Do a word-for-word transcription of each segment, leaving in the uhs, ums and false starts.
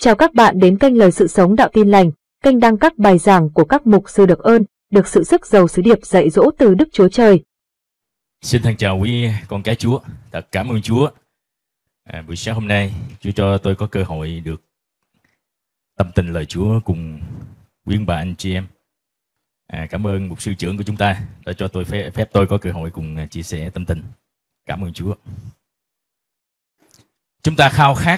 Chào các bạn đến kênh Lời Sự Sống Đạo Tin Lành, kênh đăng các bài giảng của các mục sư được ơn, được sự sức giàu sứ điệp dạy dỗ từ Đức Chúa Trời. Xin thân chào quý con cái Chúa, thật cảm ơn Chúa. À, buổi sáng hôm nay, Chúa cho tôi có cơ hội được tâm tình lời Chúa cùng quý bà anh chị em. À, cảm ơn mục sư trưởng của chúng ta đã cho tôi phép, phép tôi có cơ hội cùng chia sẻ tâm tình. Cảm ơn Chúa. Chúng ta khao khát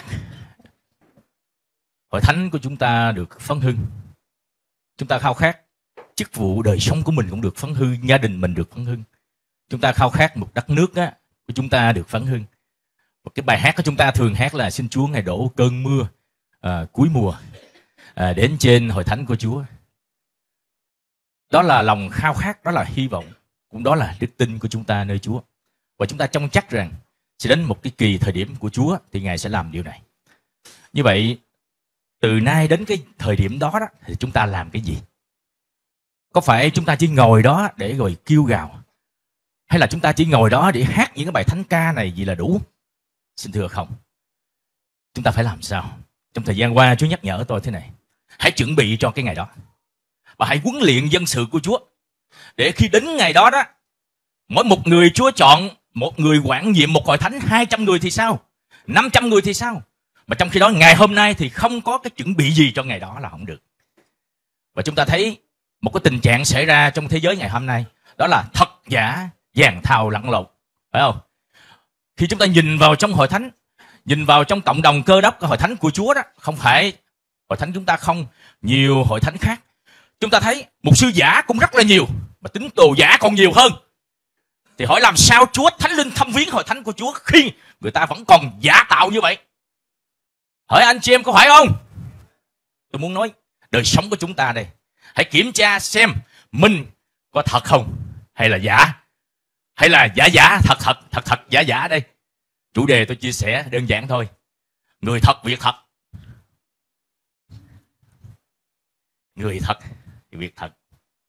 hội thánh của chúng ta được phấn hưng. Chúng ta khao khát chức vụ đời sống của mình cũng được phấn hưng, gia đình mình được phấn hưng. Chúng ta khao khát một đất nước á, của chúng ta được phấn hưng. Một cái bài hát của chúng ta thường hát là xin Chúa ngài đổ cơn mưa à, cuối mùa à, đến trên hội thánh của Chúa. Đó là lòng khao khát, đó là hy vọng, cũng đó là đức tin của chúng ta nơi Chúa. Và chúng ta trông chắc rằng sẽ đến một cái kỳ thời điểm của Chúa thì ngài sẽ làm điều này. Như vậy, từ nay đến cái thời điểm đó, đó thì chúng ta làm cái gì? Có phải chúng ta chỉ ngồi đó để rồi kêu gào, hay là chúng ta chỉ ngồi đó để hát những cái bài thánh ca này gì là đủ? Xin thưa không. Chúng ta phải làm sao? Trong thời gian qua Chúa nhắc nhở tôi thế này: hãy chuẩn bị cho cái ngày đó, và hãy huấn luyện dân sự của Chúa, để khi đến ngày đó đó, mỗi một người Chúa chọn một người quản nhiệm một hội thánh hai trăm người thì sao? năm trăm người thì sao? Mà trong khi đó ngày hôm nay thì không có cái chuẩn bị gì cho ngày đó là không được. Và chúng ta thấy một cái tình trạng xảy ra trong thế giới ngày hôm nay, đó là thật giả vàng thau lẫn lộn, phải không? Khi chúng ta nhìn vào trong hội thánh, nhìn vào trong cộng đồng Cơ Đốc, cái hội thánh của Chúa đó, không phải hội thánh chúng ta không, nhiều hội thánh khác, chúng ta thấy mục sư giả cũng rất là nhiều, mà tín đồ giả còn nhiều hơn. Thì hỏi làm sao Chúa Thánh Linh thăm viếng hội thánh của Chúa khi người ta vẫn còn giả tạo như vậy? Hỏi anh chị em có phải không? Tôi muốn nói đời sống của chúng ta đây, hãy kiểm tra xem mình có thật không, hay là giả, hay là giả giả thật thật, thật thật giả giả đây. Chủ đề tôi chia sẻ đơn giản thôi: người thật việc thật. Người thật việc thật.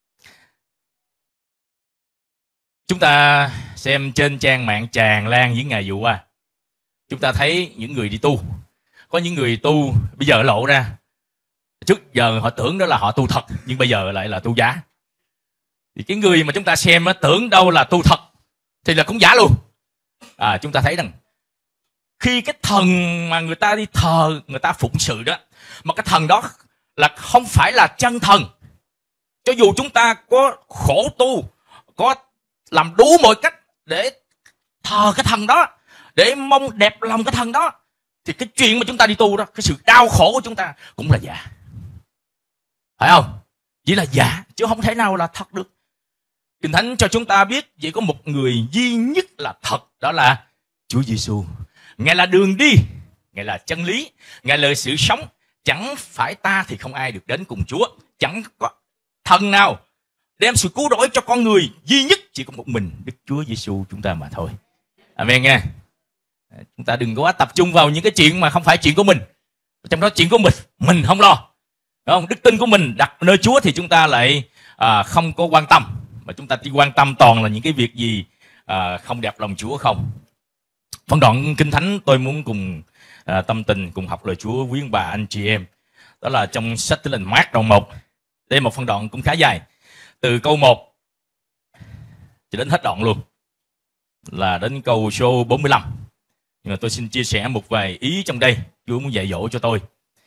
Chúng ta xem trên trang mạng tràn lan những ngày vừa qua, chúng ta thấy những người đi tu. Có những người tu bây giờ lộ ra, trước giờ họ tưởng đó là họ tu thật, nhưng bây giờ lại là tu giả. Thì cái người mà chúng ta xem đó, tưởng đâu là tu thật thì là cũng giả luôn. À, chúng ta thấy rằng khi cái thần mà người ta đi thờ, người ta phụng sự đó, mà cái thần đó là không phải là chân thần, cho dù chúng ta có khổ tu, có làm đủ mọi cách để thờ cái thần đó, để mong đẹp lòng cái thần đó, thì cái chuyện mà chúng ta đi tu đó, cái sự đau khổ của chúng ta cũng là giả. Phải không? Chỉ là giả, chứ không thể nào là thật được. Kinh Thánh cho chúng ta biết chỉ có một người duy nhất là thật, đó là Chúa Giêsu. Ngài là đường đi, Ngài là chân lý, Ngài là sự sống. Chẳng phải ta thì không ai được đến cùng Chúa. Chẳng có thần nào đem sự cứu rỗi cho con người, duy nhất chỉ có một mình Đức Chúa Giêsu chúng ta mà thôi. Amen nha. Chúng ta đừng có quá tập trung vào những cái chuyện mà không phải chuyện của mình. Trong đó chuyện của mình, mình không lo. Đúng không? Đức tin của mình đặt nơi Chúa thì chúng ta lại à, không có quan tâm. Mà chúng ta chỉ quan tâm toàn là những cái việc gì à, không đẹp lòng Chúa không. Phân đoạn Kinh Thánh tôi muốn cùng à, tâm tình, cùng học lời Chúa quý bà anh chị em. Đó là trong sách Tin Lành Mác đoạn một. Đây là một phân đoạn cũng khá dài. Từ câu một cho đến hết đoạn luôn, là đến câu số bốn mươi lăm. Nhưng mà tôi xin chia sẻ một vài ý trong đây, Chúa muốn dạy dỗ cho tôi.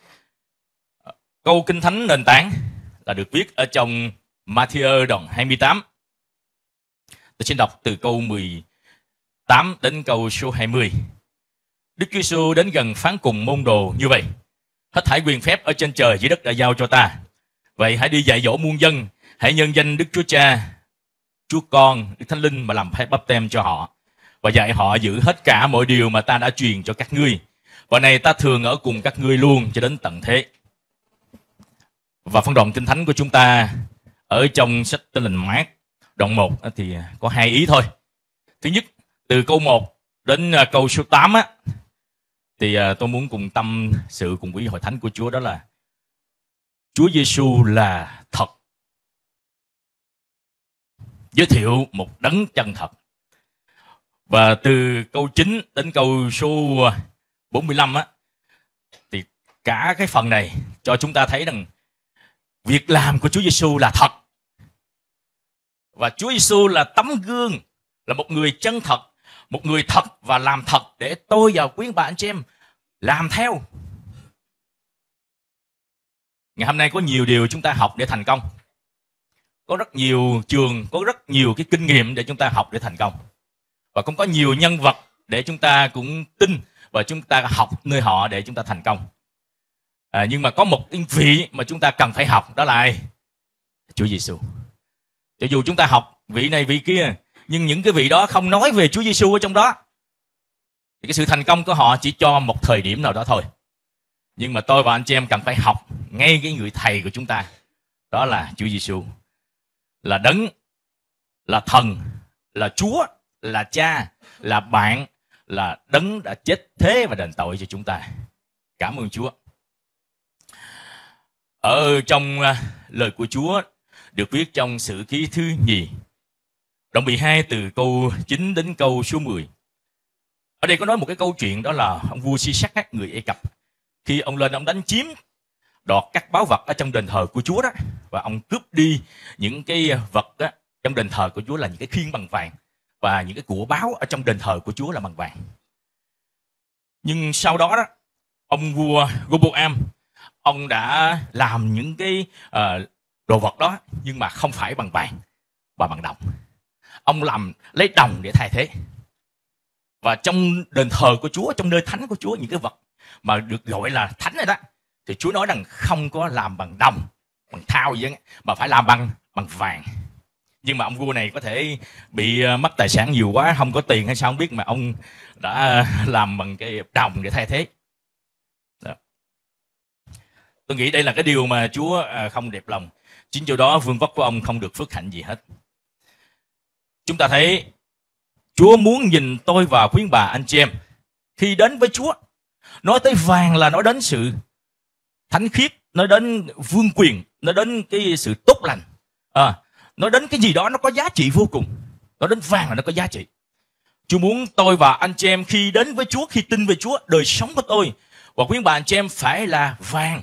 Câu Kinh Thánh nền tảng là được viết ở trong Ma-thi-ơ đoạn hai mươi tám. Tôi xin đọc từ câu mười tám đến câu số hai mươi. Đức Chúa Giêsu đến gần phán cùng môn đồ như vậy: hết thảy quyền phép ở trên trời dưới đất đã giao cho ta. Vậy hãy đi dạy dỗ muôn dân, hãy nhân danh Đức Chúa Cha, Chúa Con, Đức Thánh Linh mà làm phép báp têm cho họ, và dạy họ giữ hết cả mọi điều mà ta đã truyền cho các ngươi. Và này ta thường ở cùng các ngươi luôn cho đến tận thế. Và phân đoạn Kinh Thánh của chúng ta ở trong sách Tin Lành Mác đoạn một thì có hai ý thôi. Thứ nhất, từ câu một đến câu số tám á, thì tôi muốn cùng tâm sự cùng với hội thánh của Chúa, đó là Chúa Giêsu là thật. Giới thiệu một đấng chân thật. Và từ câu chín đến câu số bốn mươi lăm á, thì cả cái phần này cho chúng ta thấy rằng việc làm của Chúa Giêsu là thật. Và Chúa Giêsu là tấm gương, là một người chân thật, một người thật và làm thật để tôi và quý bà anh chị em làm theo. Ngày hôm nay có nhiều điều chúng ta học để thành công. Có rất nhiều trường, có rất nhiều cái kinh nghiệm để chúng ta học để thành công. Và cũng có nhiều nhân vật để chúng ta cũng tin và chúng ta học nơi họ để chúng ta thành công. À, nhưng mà có một cái vị mà chúng ta cần phải học, đó là Chúa Giêsu. Cho dù chúng ta học vị này vị kia, nhưng những cái vị đó không nói về Chúa Giêsu ở trong đó, thì cái sự thành công của họ chỉ cho một thời điểm nào đó thôi. Nhưng mà tôi và anh chị em cần phải học ngay cái người thầy của chúng ta, đó là Chúa Giêsu, là đấng, là thần, là Chúa, là Cha, là bạn, là đấng đã chết thế và đền tội cho chúng ta. Cảm ơn Chúa. Ở trong uh, lời của Chúa được viết trong Sử Ký thứ nhì, đoạn mười hai từ câu chín đến câu số mười. Ở đây có nói một cái câu chuyện, đó là ông vua Si-sắc, người Ai Cập, khi ông lên ông đánh chiếm đoạt các báu vật ở trong đền thờ của Chúa đó, và ông cướp đi những cái vật đó, trong đền thờ của Chúa là những cái khiên bằng vàng, và những cái của báu ở trong đền thờ của Chúa là bằng vàng. Nhưng sau đó đó, ông vua Roboam, ông đã làm những cái uh, đồ vật đó, nhưng mà không phải bằng vàng và bằng đồng. Ông làm lấy đồng để thay thế. Và trong đền thờ của Chúa, trong nơi thánh của Chúa, những cái vật mà được gọi là thánh này đó, thì Chúa nói rằng không có làm bằng đồng, bằng thau gì đó, mà phải làm bằng bằng vàng. Nhưng mà ông vua này có thể bị mất tài sản nhiều quá, không có tiền hay sao không biết, mà ông đã làm bằng cái đồng để thay thế. Đó. Tôi nghĩ đây là cái điều mà Chúa không đẹp lòng. Chính chỗ đó vương quốc của ông không được phước hạnh gì hết. Chúng ta thấy Chúa muốn nhìn tôi và quý bà anh chị em khi đến với Chúa. Nói tới vàng là nói đến sự thánh khiết, nói đến vương quyền, nói đến cái sự tốt lành, à, nói đến cái gì đó nó có giá trị vô cùng. Nói đến vàng là nó có giá trị. Chúa muốn tôi và anh chị em khi đến với Chúa, khi tin về Chúa, đời sống của tôi và quý bà anh chị em phải là vàng.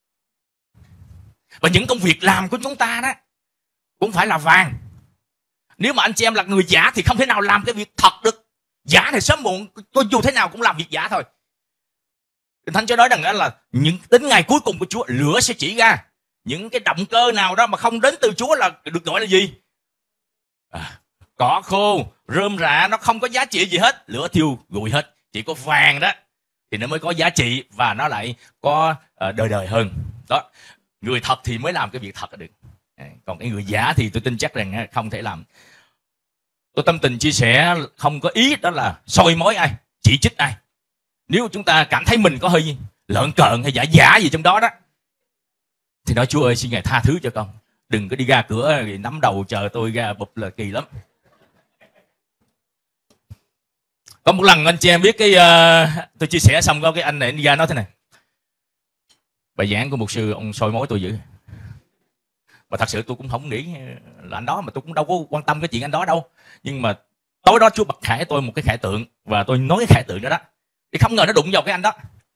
Và những công việc làm của chúng ta đó cũng phải là vàng. Nếu mà anh chị em là người giả thì không thể nào làm cái việc thật được. Giả thì sớm muộn, tôi dù thế nào cũng làm việc giả thôi. Thánh Chúa nói rằng đó là những đến ngày cuối cùng của Chúa, lửa sẽ chỉ ra những cái động cơ nào đó mà không đến từ Chúa là được gọi là gì? À, cỏ khô, rơm rạ, nó không có giá trị gì hết, lửa thiêu rụi hết. Chỉ có vàng đó thì nó mới có giá trị và nó lại có uh, đời đời hơn. Đó, người thật thì mới làm cái việc thật được. Còn cái người giả thì tôi tin chắc rằng không thể làm. Tôi tâm tình chia sẻ không có ý đó là soi mói ai, chỉ trích ai. Nếu chúng ta cảm thấy mình có hơi lợn cợn hay giả giả gì trong đó đó, thì nói Chúa ơi, xin Ngài tha thứ cho con. Đừng có đi ra cửa thì nắm đầu chờ tôi ra bụp là kỳ lắm. Có một lần anh chị em biết cái uh, tôi chia sẻ xong có cái anh này đi ra nói thế này: bài giảng của mục sư ông soi mói tôi dữ. Mà thật sự tôi cũng không nghĩ là anh đó, mà tôi cũng đâu có quan tâm cái chuyện anh đó đâu. Nhưng mà tối đó Chúa bật khải tôi một cái khải tượng, và tôi nói cái khải tượng đó đó, thì không ngờ nó đụng vào cái anh đó.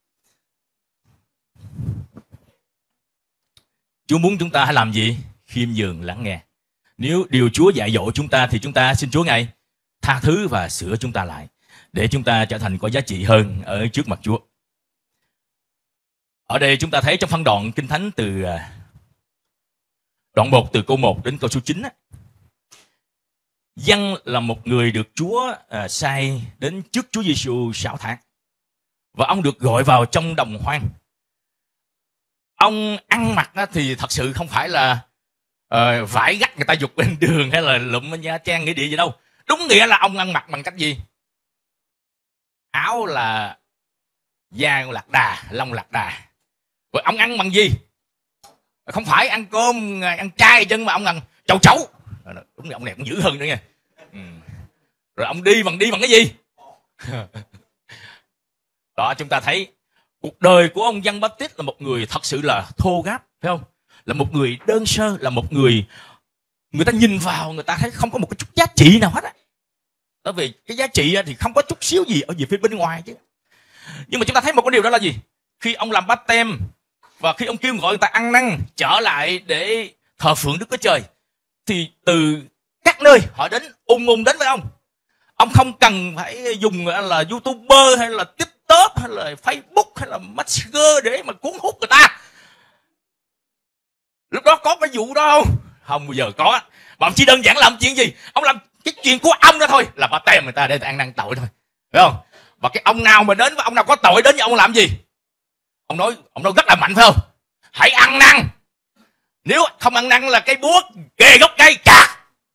Chúa muốn chúng ta hãy làm gì? Khiêm nhường lắng nghe. Nếu điều Chúa dạy dỗ chúng ta thì chúng ta xin Chúa Ngài tha thứ và sửa chúng ta lại, để chúng ta trở thành có giá trị hơn ở trước mặt Chúa. Ở đây chúng ta thấy trong phân đoạn Kinh Thánh từ đoạn một từ câu một đến câu số chín á, Giăng là một người được Chúa à, sai đến trước Chúa Giêsu sáu tháng, và ông được gọi vào trong đồng hoang. Ông ăn mặc thì thật sự không phải là uh, vải gắt người ta giục bên đường hay là lụm Nha Trang nghĩa địa gì đâu. Đúng nghĩa là ông ăn mặc bằng cách gì? Áo là da lạc đà, lông lạc đà. Rồi ông ăn bằng gì? Không phải ăn cơm, ăn chay chân, mà ông ăn chầu chấu. Đúng là ông này cũng dữ hơn nữa nha. Ừ. Rồi ông đi bằng đi bằng cái gì? Đó, chúng ta thấy cuộc đời của ông Giăng Báp-tít là một người thật sự là thô ráp, phải không? Là một người đơn sơ, là một người người ta nhìn vào người ta thấy không có một cái chút giá trị nào hết á. Bởi vì cái giá trị thì không có chút xíu gì ở về phía bên ngoài chứ. Nhưng mà chúng ta thấy một cái điều đó là gì? khi ông làm báp têm và khi ông kêu gọi người ta ăn năn trở lại để thờ phượng Đức Chúa Trời, thì từ các nơi họ đến ùn ùn đến với ông. Ông không cần phải dùng là YouTuber hay là TikTok hay là Facebook hay là Messenger để mà cuốn hút người ta. Lúc đó có cái vụ đó không? Không bao giờ có. Mà ông chỉ đơn giản làm chuyện gì? Ông làm cái chuyện của ông đó thôi, là báp têm người ta để ăn năn tội thôi, phải không? Và cái ông nào mà đến với ông nào có tội đến với ông làm gì? Ông nói, ông nói rất là mạnh, phải không? Hãy ăn năn. Nếu không ăn năn là cây búa kề gốc cây chặt.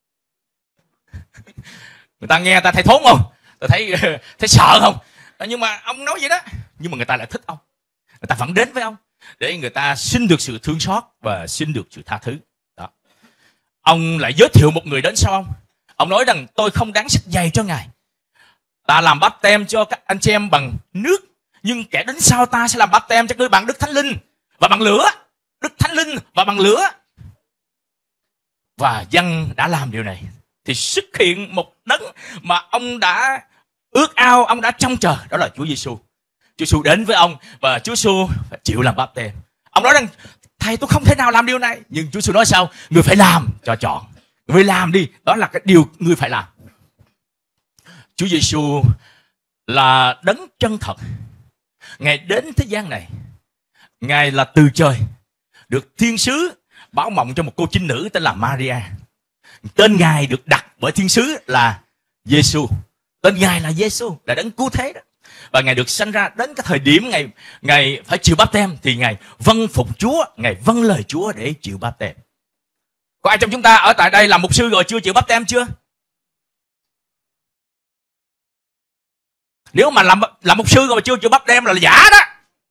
Người ta nghe ta thấy thốn không? Ta thấy thấy sợ không? Nhưng mà ông nói vậy đó. Nhưng mà người ta lại thích ông. Người ta vẫn đến với ông để người ta xin được sự thương xót và xin được sự tha thứ. Đó. Ông lại giới thiệu một người đến sau ông. Ông nói rằng tôi không đáng xách giày cho ngài. Ta làm báp têm cho các anh chị em bằng nước, nhưng kẻ đến sau ta sẽ làm báp têm cho ngươi bằng Đức Thánh Linh và bằng lửa. Đức Thánh Linh và bằng lửa. Và dân đã làm điều này thì xuất hiện một đấng mà ông đã ước ao, ông đã trông chờ, đó là Chúa Giêsu. Chúa Giêsu đến với ông và Chúa Giêsu chịu làm báp têm. Ông nói rằng thầy tôi không thể nào làm điều này, nhưng Chúa Giêsu nói sao? Người phải làm cho chọn. Người làm đi, đó là cái điều người phải làm. Chúa Giêsu là đấng chân thật. Ngài đến thế gian này, Ngài là từ trời, được thiên sứ báo mộng cho một cô trinh nữ tên là Maria. Tên Ngài được đặt bởi thiên sứ là Giêsu. Tên Ngài là Giêsu, là đấng cứu thế đó. Và Ngài được sanh ra đến cái thời điểm Ngài Ngài phải chịu báp têm thì Ngài vâng phục Chúa, Ngài vâng lời Chúa để chịu báp têm. Có ai trong chúng ta ở tại đây làm mục sư rồi chưa chịu báp têm chưa? Nếu mà làm làm mục sư rồi mà chưa chịu báp têm là, là giả đó.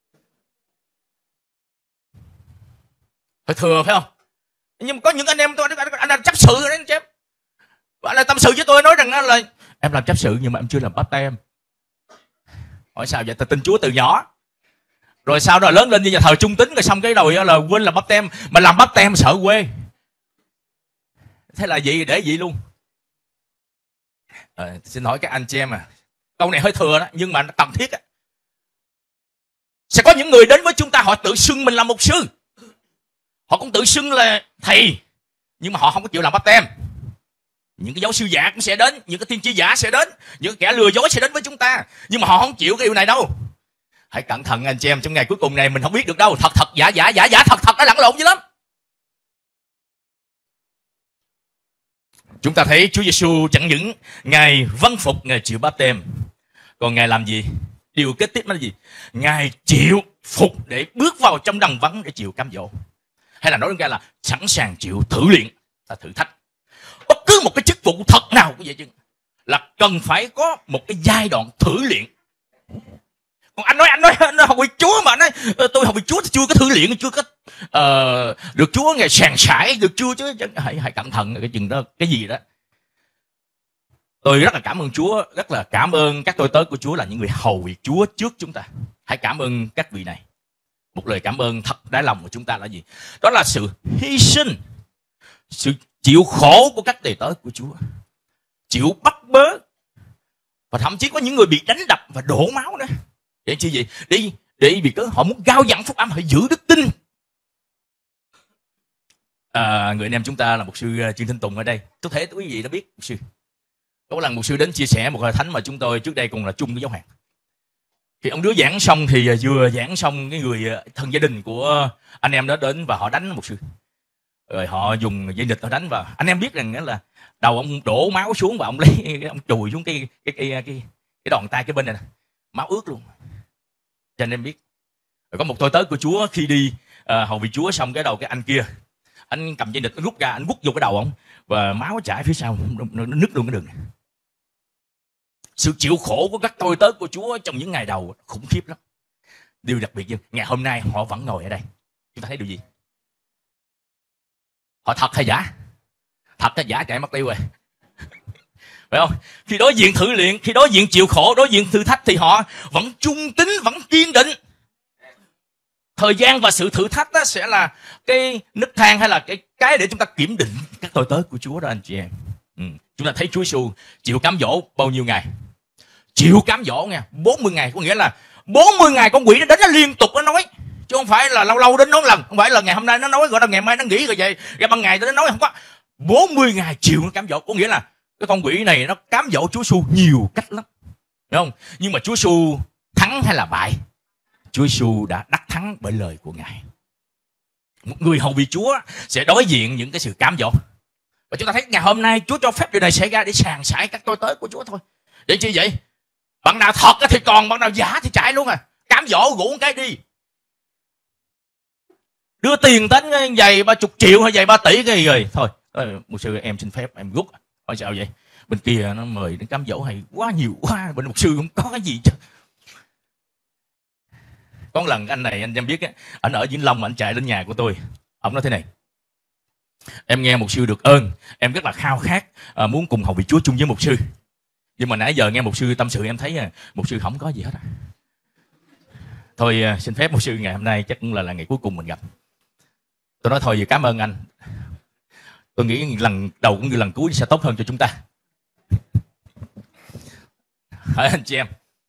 Phải thừa, phải không? Nhưng mà có những anh em tôi, anh, anh làm chấp sự rồi đấy anh em. Anh là tâm sự với tôi nói rằng là em làm chấp sự nhưng mà em chưa làm báp têm. Hỏi sao vậy? Ta tin Chúa từ nhỏ. Rồi sau đó lớn lên như nhà thờ trung tín rồi xong cái rồi là quên làm báp têm, mà làm báp têm sợ quê. Thế là gì để gì luôn. À, xin hỏi các anh chị em à, câu này hơi thừa đó nhưng mà nó cần thiết á. Sẽ có những người đến với chúng ta họ tự xưng mình là mục sư, họ cũng tự xưng là thầy, nhưng mà họ không có chịu làm báp têm. Những cái giáo sư giả cũng sẽ đến, những cái tiên tri giả sẽ đến, những kẻ lừa dối sẽ đến với chúng ta, nhưng mà họ không chịu cái điều này đâu. Hãy cẩn thận anh chị em, trong ngày cuối cùng này mình không biết được đâu, thật thật giả giả giả giả thật thật nó lẫn lộn dữ lắm. Chúng ta thấy Chúa Giêsu chẳng những Ngài vâng phục, Ngài chịu báp têm, còn Ngài làm gì? Điều kế tiếp là gì? Ngài chịu phục để bước vào trong đằng vắng để chịu cám dỗ. Hay là nói ra là sẵn sàng chịu thử luyện, là thử thách. Bất cứ một cái chức vụ thật nào cũng vậy chứ, là cần phải có một cái giai đoạn thử luyện. Còn anh nói anh nói, anh nói học vị Chúa mà anh nói tôi học vị Chúa thì chưa có thử luyện, chưa có uh, được Chúa Ngài sàn sải được chưa chứ. Hãy hãy cẩn thận cái chừng đó, cái gì đó. Tôi rất là cảm ơn Chúa, rất là cảm ơn các tôi tớ của Chúa là những người hầu việc Chúa trước chúng ta. Hãy cảm ơn các vị này. Một lời cảm ơn thật đáy lòng của chúng ta là gì? Đó là sự hy sinh, sự chịu khổ của các tỳ tớ của Chúa, chịu bắt bớ, và thậm chí có những người bị đánh đập và đổ máu nữa. Để chi gì? Để, để vì cớ họ muốn gao dặn phúc âm, họ giữ đức tin. À, người anh em chúng ta là mục sư Trương Thanh Tùng ở đây. Tôi thể quý vị đã biết mục sư. Có một lần mục sư đến chia sẻ một hội thánh mà chúng tôi trước đây cùng là chung với giáo hoàng. Khi ông đứa giảng xong thì vừa giảng xong cái người thân gia đình của anh em đó đến và họ đánh mục sư. Rồi họ dùng dây nịt họ đánh vào. Anh em biết rằng là đầu ông đổ máu xuống và ông lấy ông chùi xuống cái cái cái cái, cái, cái đòn tay cái bên này nè. Máu ướt luôn. Cho anh em biết. Rồi có một tôi tớ của Chúa khi đi uh, hầu vị Chúa xong cái đầu cái anh kia, anh cầm dây nịt anh rút ra, anh quất vô cái đầu ông và máu chảy phía sau, nó nứt luôn cái đường này. Sự chịu khổ của các tôi tớ của Chúa trong những ngày đầu khủng khiếp lắm. Điều đặc biệt như ngày hôm nay họ vẫn ngồi ở đây. Chúng ta thấy điều gì? Họ thật hay giả? Thật hay giả chạy mất tiêu rồi. Phải không? Khi đối diện thử luyện, khi đối diện chịu khổ, đối diện thử thách thì họ vẫn trung tín, vẫn kiên định. Thời gian và sự thử thách đó sẽ là cái nấc thang hay là cái cái để chúng ta kiểm định các tôi tớ của Chúa đó anh chị em. Ừ. Chúng ta thấy Chúa Giêsu chịu cám dỗ bao nhiêu ngày? Chịu cám dỗ nha, bốn mươi ngày, có nghĩa là bốn mươi ngày con quỷ nó đến nó liên tục nó nói, chứ không phải là lâu lâu đến nói lần, không phải là ngày hôm nay nó nói rồi ngày mai nó nghỉ rồi vậy, ra ban ngày nó nói, không có. bốn mươi ngày chiều nó cám dỗ, có nghĩa là cái con quỷ này nó cám dỗ Chúa Giêsu nhiều cách lắm, đúng không? Nhưng mà Chúa Giêsu thắng hay là bại? Chúa Giêsu đã đắc thắng bởi lời của Ngài. Một người hầu việc Chúa sẽ đối diện những cái sự cám dỗ. Và chúng ta thấy ngày hôm nay Chúa cho phép điều này xảy ra để sàng sải các tôi tới của Chúa thôi. Để chi vậy? Bạn nào thật thì còn, bạn nào giả thì chạy luôn à. Cám dỗ rủ cái đi. Đưa tiền đến giày ba chục triệu hay giày ba tỷ cái gì rồi. Thôi, mục sư em xin phép em rút. Hỏi sao vậy? Bên kia nó mời đến cám dỗ hay quá nhiều quá. Bên mục sư không có cái gì chứ. Có một lần anh này anh em biết á, anh ở Vĩnh Long anh chạy đến nhà của tôi. Ông nói thế này: em nghe mục sư được ơn, em rất là khao khát à, muốn cùng hầu việc Chúa chung với mục sư. Nhưng mà nãy giờ nghe mục sư tâm sự em thấy à, mục sư không có gì hết à. Thôi à, xin phép mục sư ngày hôm nay chắc cũng là, là ngày cuối cùng mình gặp. Tôi nói thôi giờ cảm ơn anh. Tôi nghĩ lần đầu cũng như lần cuối sẽ tốt hơn cho chúng ta. Hỏi anh chị em,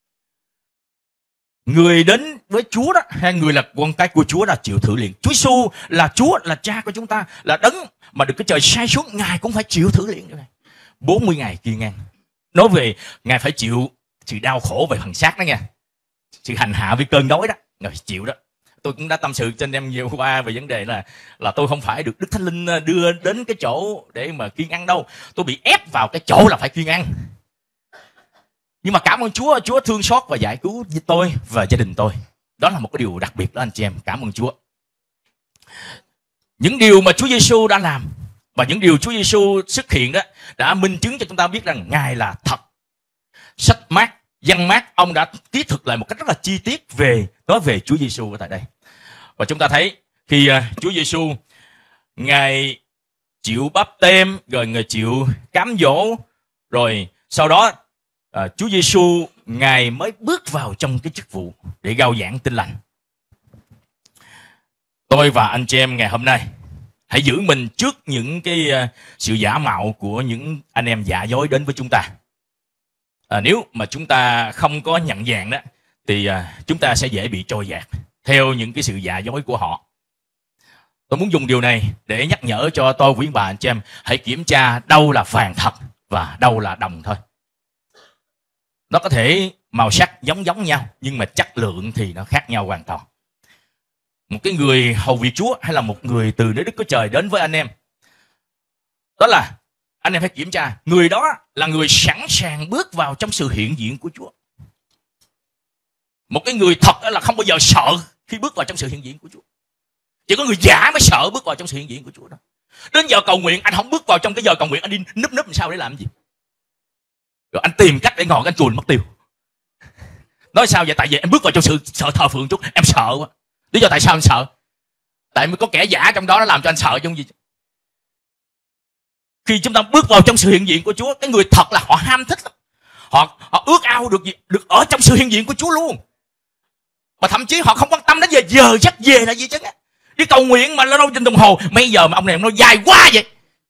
người đến với Chúa đó, hay người là con cái của Chúa là chịu thử luyện. Chúa Giêsu là Chúa, là cha của chúng ta, là đấng mà được cái trời sai xuống, Ngài cũng phải chịu thử luyện. bốn mươi ngày kiên ngang. Nói về Ngài phải chịu sự đau khổ về phần xác đó nha, sự hành hạ với cơn đói đó, Ngài chịu đó. Tôi cũng đã tâm sự trên em nhiều qua về vấn đề là là tôi không phải được Đức Thánh Linh đưa đến cái chỗ để mà kiêng ăn đâu. Tôi bị ép vào cái chỗ là phải kiêng ăn. Nhưng mà cảm ơn Chúa, Chúa thương xót và giải cứu tôi và gia đình tôi. Đó là một cái điều đặc biệt đó anh chị em. Cảm ơn Chúa. Những điều mà Chúa Giêsu đã làm và những điều Chúa Giêsu xuất hiện đó đã minh chứng cho chúng ta biết rằng Ngài là thật. Sách Mác, Văn Mác, ông đã ký thực lại một cách rất là chi tiết về nói về Chúa Giêsu ở tại đây. Và chúng ta thấy khi uh, Chúa Giêsu Ngài chịu báp têm, rồi Ngài chịu cám dỗ, rồi sau đó À, Chúa Giêsu Ngài mới bước vào trong cái chức vụ để rao giảng tin lành. Tôi và anh chị em ngày hôm nay hãy giữ mình trước những cái uh, sự giả mạo của những anh em giả dối đến với chúng ta. À, nếu mà chúng ta không có nhận dạng đó thì uh, chúng ta sẽ dễ bị trôi dạt theo những cái sự giả dối của họ. Tôi muốn dùng điều này để nhắc nhở cho tôi quý bà anh chị em hãy kiểm tra đâu là vàng thật và đâu là đồng thôi. Nó có thể màu sắc giống giống nhau nhưng mà chất lượng thì nó khác nhau hoàn toàn. Một cái người hầu việc Chúa hay là một người từ nơi Đức Chúa Trời đến với anh em, đó là anh em phải kiểm tra người đó là người sẵn sàng bước vào trong sự hiện diện của Chúa. Một cái người thật là không bao giờ sợ khi bước vào trong sự hiện diện của Chúa. Chỉ có người giả mới sợ bước vào trong sự hiện diện của Chúa đó. Đến giờ cầu nguyện anh không bước vào trong cái giờ cầu nguyện, anh đi núp núp làm sao để làm gì? Rồi anh tìm cách để ngồi anh chùi mất tiêu. Nói sao vậy? Tại vì em bước vào trong sự sợ thờ phượng chút, em sợ quá. Lý do tại sao anh sợ? Tại mới có kẻ giả trong đó nó làm cho anh sợ chứ không gì. Khi chúng ta bước vào trong sự hiện diện của Chúa, cái người thật là họ ham thích lắm. Họ họ ước ao được được ở trong sự hiện diện của Chúa luôn. Và thậm chí họ không quan tâm đến giờ giờ giấc về là gì chứ. Đi cầu nguyện mà lâu lâu trên đồng hồ, mấy giờ mà ông này nó dài quá vậy.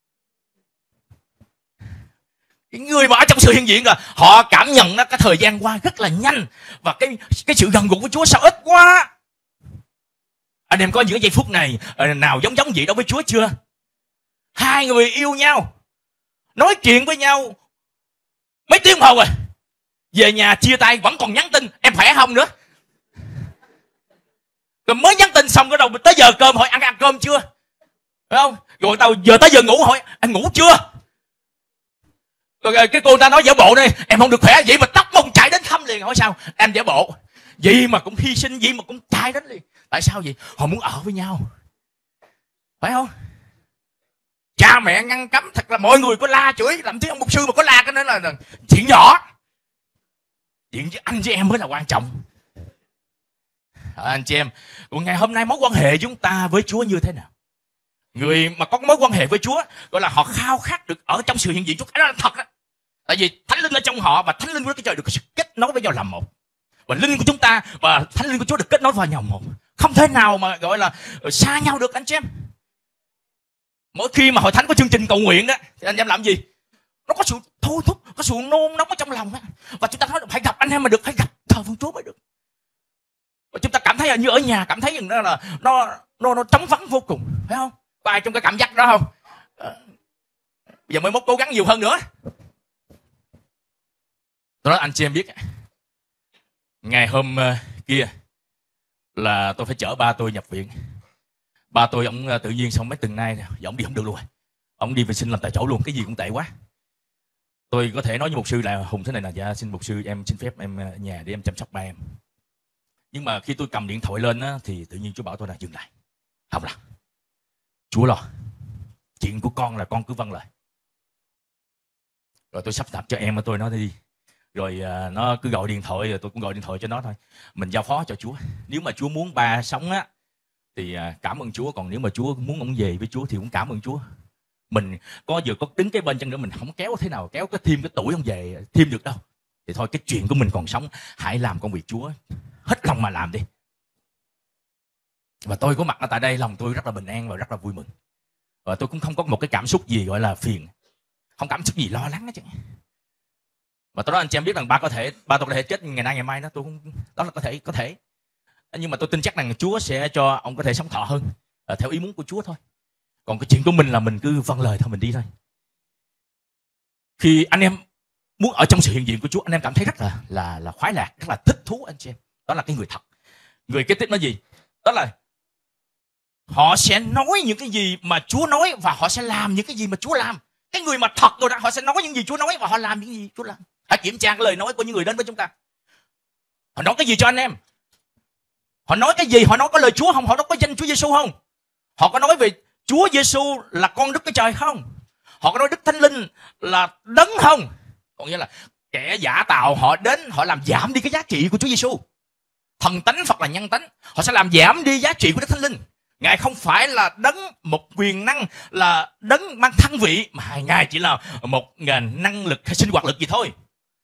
Cái người mà ở trong sự hiện diện rồi, họ cảm nhận đó, cái thời gian qua rất là nhanh. Và cái cái sự gần gũi của Chúa sao ít quá. Anh em có những cái giây phút này nào giống giống vậy đó với Chúa chưa? Hai người yêu nhau, nói chuyện với nhau mấy tiếng đồng hồ rồi, về nhà chia tay vẫn còn nhắn tin em khỏe không nữa. Rồi mới nhắn tin xong cái đầu tới giờ cơm hỏi ăn ăn cơm chưa, phải không? Rồi tao giờ tới giờ ngủ hỏi anh ngủ chưa. Rồi cái cô ta nói giả bộ đây, em không được khỏe vậy mà tóc mông chạy đến thăm liền. Hỏi sao? Em giả bộ vậy mà cũng hy sinh, vậy mà cũng chạy đến liền. Tại sao vậy? Họ muốn ở với nhau, phải không? Cha mẹ ngăn cấm, thật là mọi người có la chửi, làm tiếng ông mục sư mà có la cái đó là, là chuyện nhỏ. Chuyện với anh với em mới là quan trọng. À, anh chị em, ngày hôm nay mối quan hệ chúng ta với Chúa như thế nào? Người mà có mối quan hệ với Chúa gọi là họ khao khát được ở trong sự hiện diện Chúa. Cái đó là thật á. Tại vì Thánh Linh ở trong họ và Thánh Linh của Đức Chúa Trời được kết nối với nhau làm một. Và Linh của chúng ta và Thánh Linh của Chúa được kết nối vào nhau một. Không thể nào mà gọi là xa nhau được anh chị em. Mỗi khi mà hội thánh có chương trình cầu nguyện đó thì anh em làm gì? Nó có sự thôi thúc, có sự nôn nóng ở trong lòng á. Và chúng ta nói phải gặp anh em mà được, phải gặp thờ phượng Chúa mới được. Và chúng ta cảm thấy như ở nhà, cảm thấy nó là nó nó nó trống vắng vô cùng, phải không? Có ai trong cái cảm giác đó không? À, bây giờ mới mốt cố gắng nhiều hơn nữa. Tôi nói anh chị em biết, ngày hôm kia là tôi phải chở ba tôi nhập viện. Ba tôi ông tự nhiên xong mấy tuần nay giờ ông đi không được luôn. Ông đi vệ sinh làm tại chỗ luôn, cái gì cũng tệ quá. Tôi có thể nói với mục sư là Hùng thế này nè, dạ xin mục sư em xin phép em nhà để em chăm sóc ba em. Nhưng mà khi tôi cầm điện thoại lên á, thì tự nhiên Chúa bảo tôi là dừng lại. Không là Chúa lo, chuyện của con là con cứ vâng lời. Rồi tôi sắp đặt cho em của tôi nó đi. Rồi uh, nó cứ gọi điện thoại, rồi tôi cũng gọi điện thoại cho nó thôi. Mình giao phó cho Chúa. Nếu mà Chúa muốn ba sống á thì uh, cảm ơn Chúa. Còn nếu mà Chúa muốn ông về với Chúa thì cũng cảm ơn Chúa. Mình có vừa có đứng cái bên chân nữa, mình không kéo thế nào, kéo cái thêm cái tuổi ông về thêm được đâu. Thì thôi, cái chuyện của mình còn sống, hãy làm công việc Chúa hết lòng mà làm đi. Và tôi có mặt ở tại đây, lòng tôi rất là bình an và rất là vui mừng. Và tôi cũng không có một cái cảm xúc gì gọi là phiền, không cảm xúc gì lo lắng hết chứ. Và tôi nói anh chị em biết rằng ba có thể ba tôi có thể chết ngày nay ngày mai đó, tôi không, đó là có thể có thể. Nhưng mà tôi tin chắc rằng Chúa sẽ cho ông có thể sống thọ hơn theo ý muốn của Chúa thôi. Còn cái chuyện của mình là mình cứ vâng lời thôi, mình đi thôi. Khi anh em muốn ở trong sự hiện diện của Chúa, anh em cảm thấy rất là là là khoái lạc, rất là thích thú anh chị em. Đó là cái người thật. Người kế tiếp nói gì? Đó là họ sẽ nói những cái gì mà Chúa nói và họ sẽ làm những cái gì mà Chúa làm. Cái người mà thật rồi đó, họ sẽ nói những gì Chúa nói và họ làm những gì Chúa làm. Hãy kiểm tra cái lời nói của những người đến với chúng ta. Họ nói cái gì cho anh em? Họ nói cái gì? Họ nói có lời Chúa không? Họ nói có danh Chúa Giêsu không? Họ có nói về Chúa Giêsu là con Đức Chúa Trời không? Họ có nói Đức Thánh Linh là đấng không? Có nghĩa là kẻ giả tạo họ đến, họ làm giảm đi cái giá trị của Chúa Giêsu. Thần tánh Phật là nhân tánh, họ sẽ làm giảm đi giá trị của Đức Thánh Linh. Ngài không phải là đấng một quyền năng, là đấng mang thăng vị, mà Ngài chỉ là một năng lực hay sinh hoạt lực gì thôi.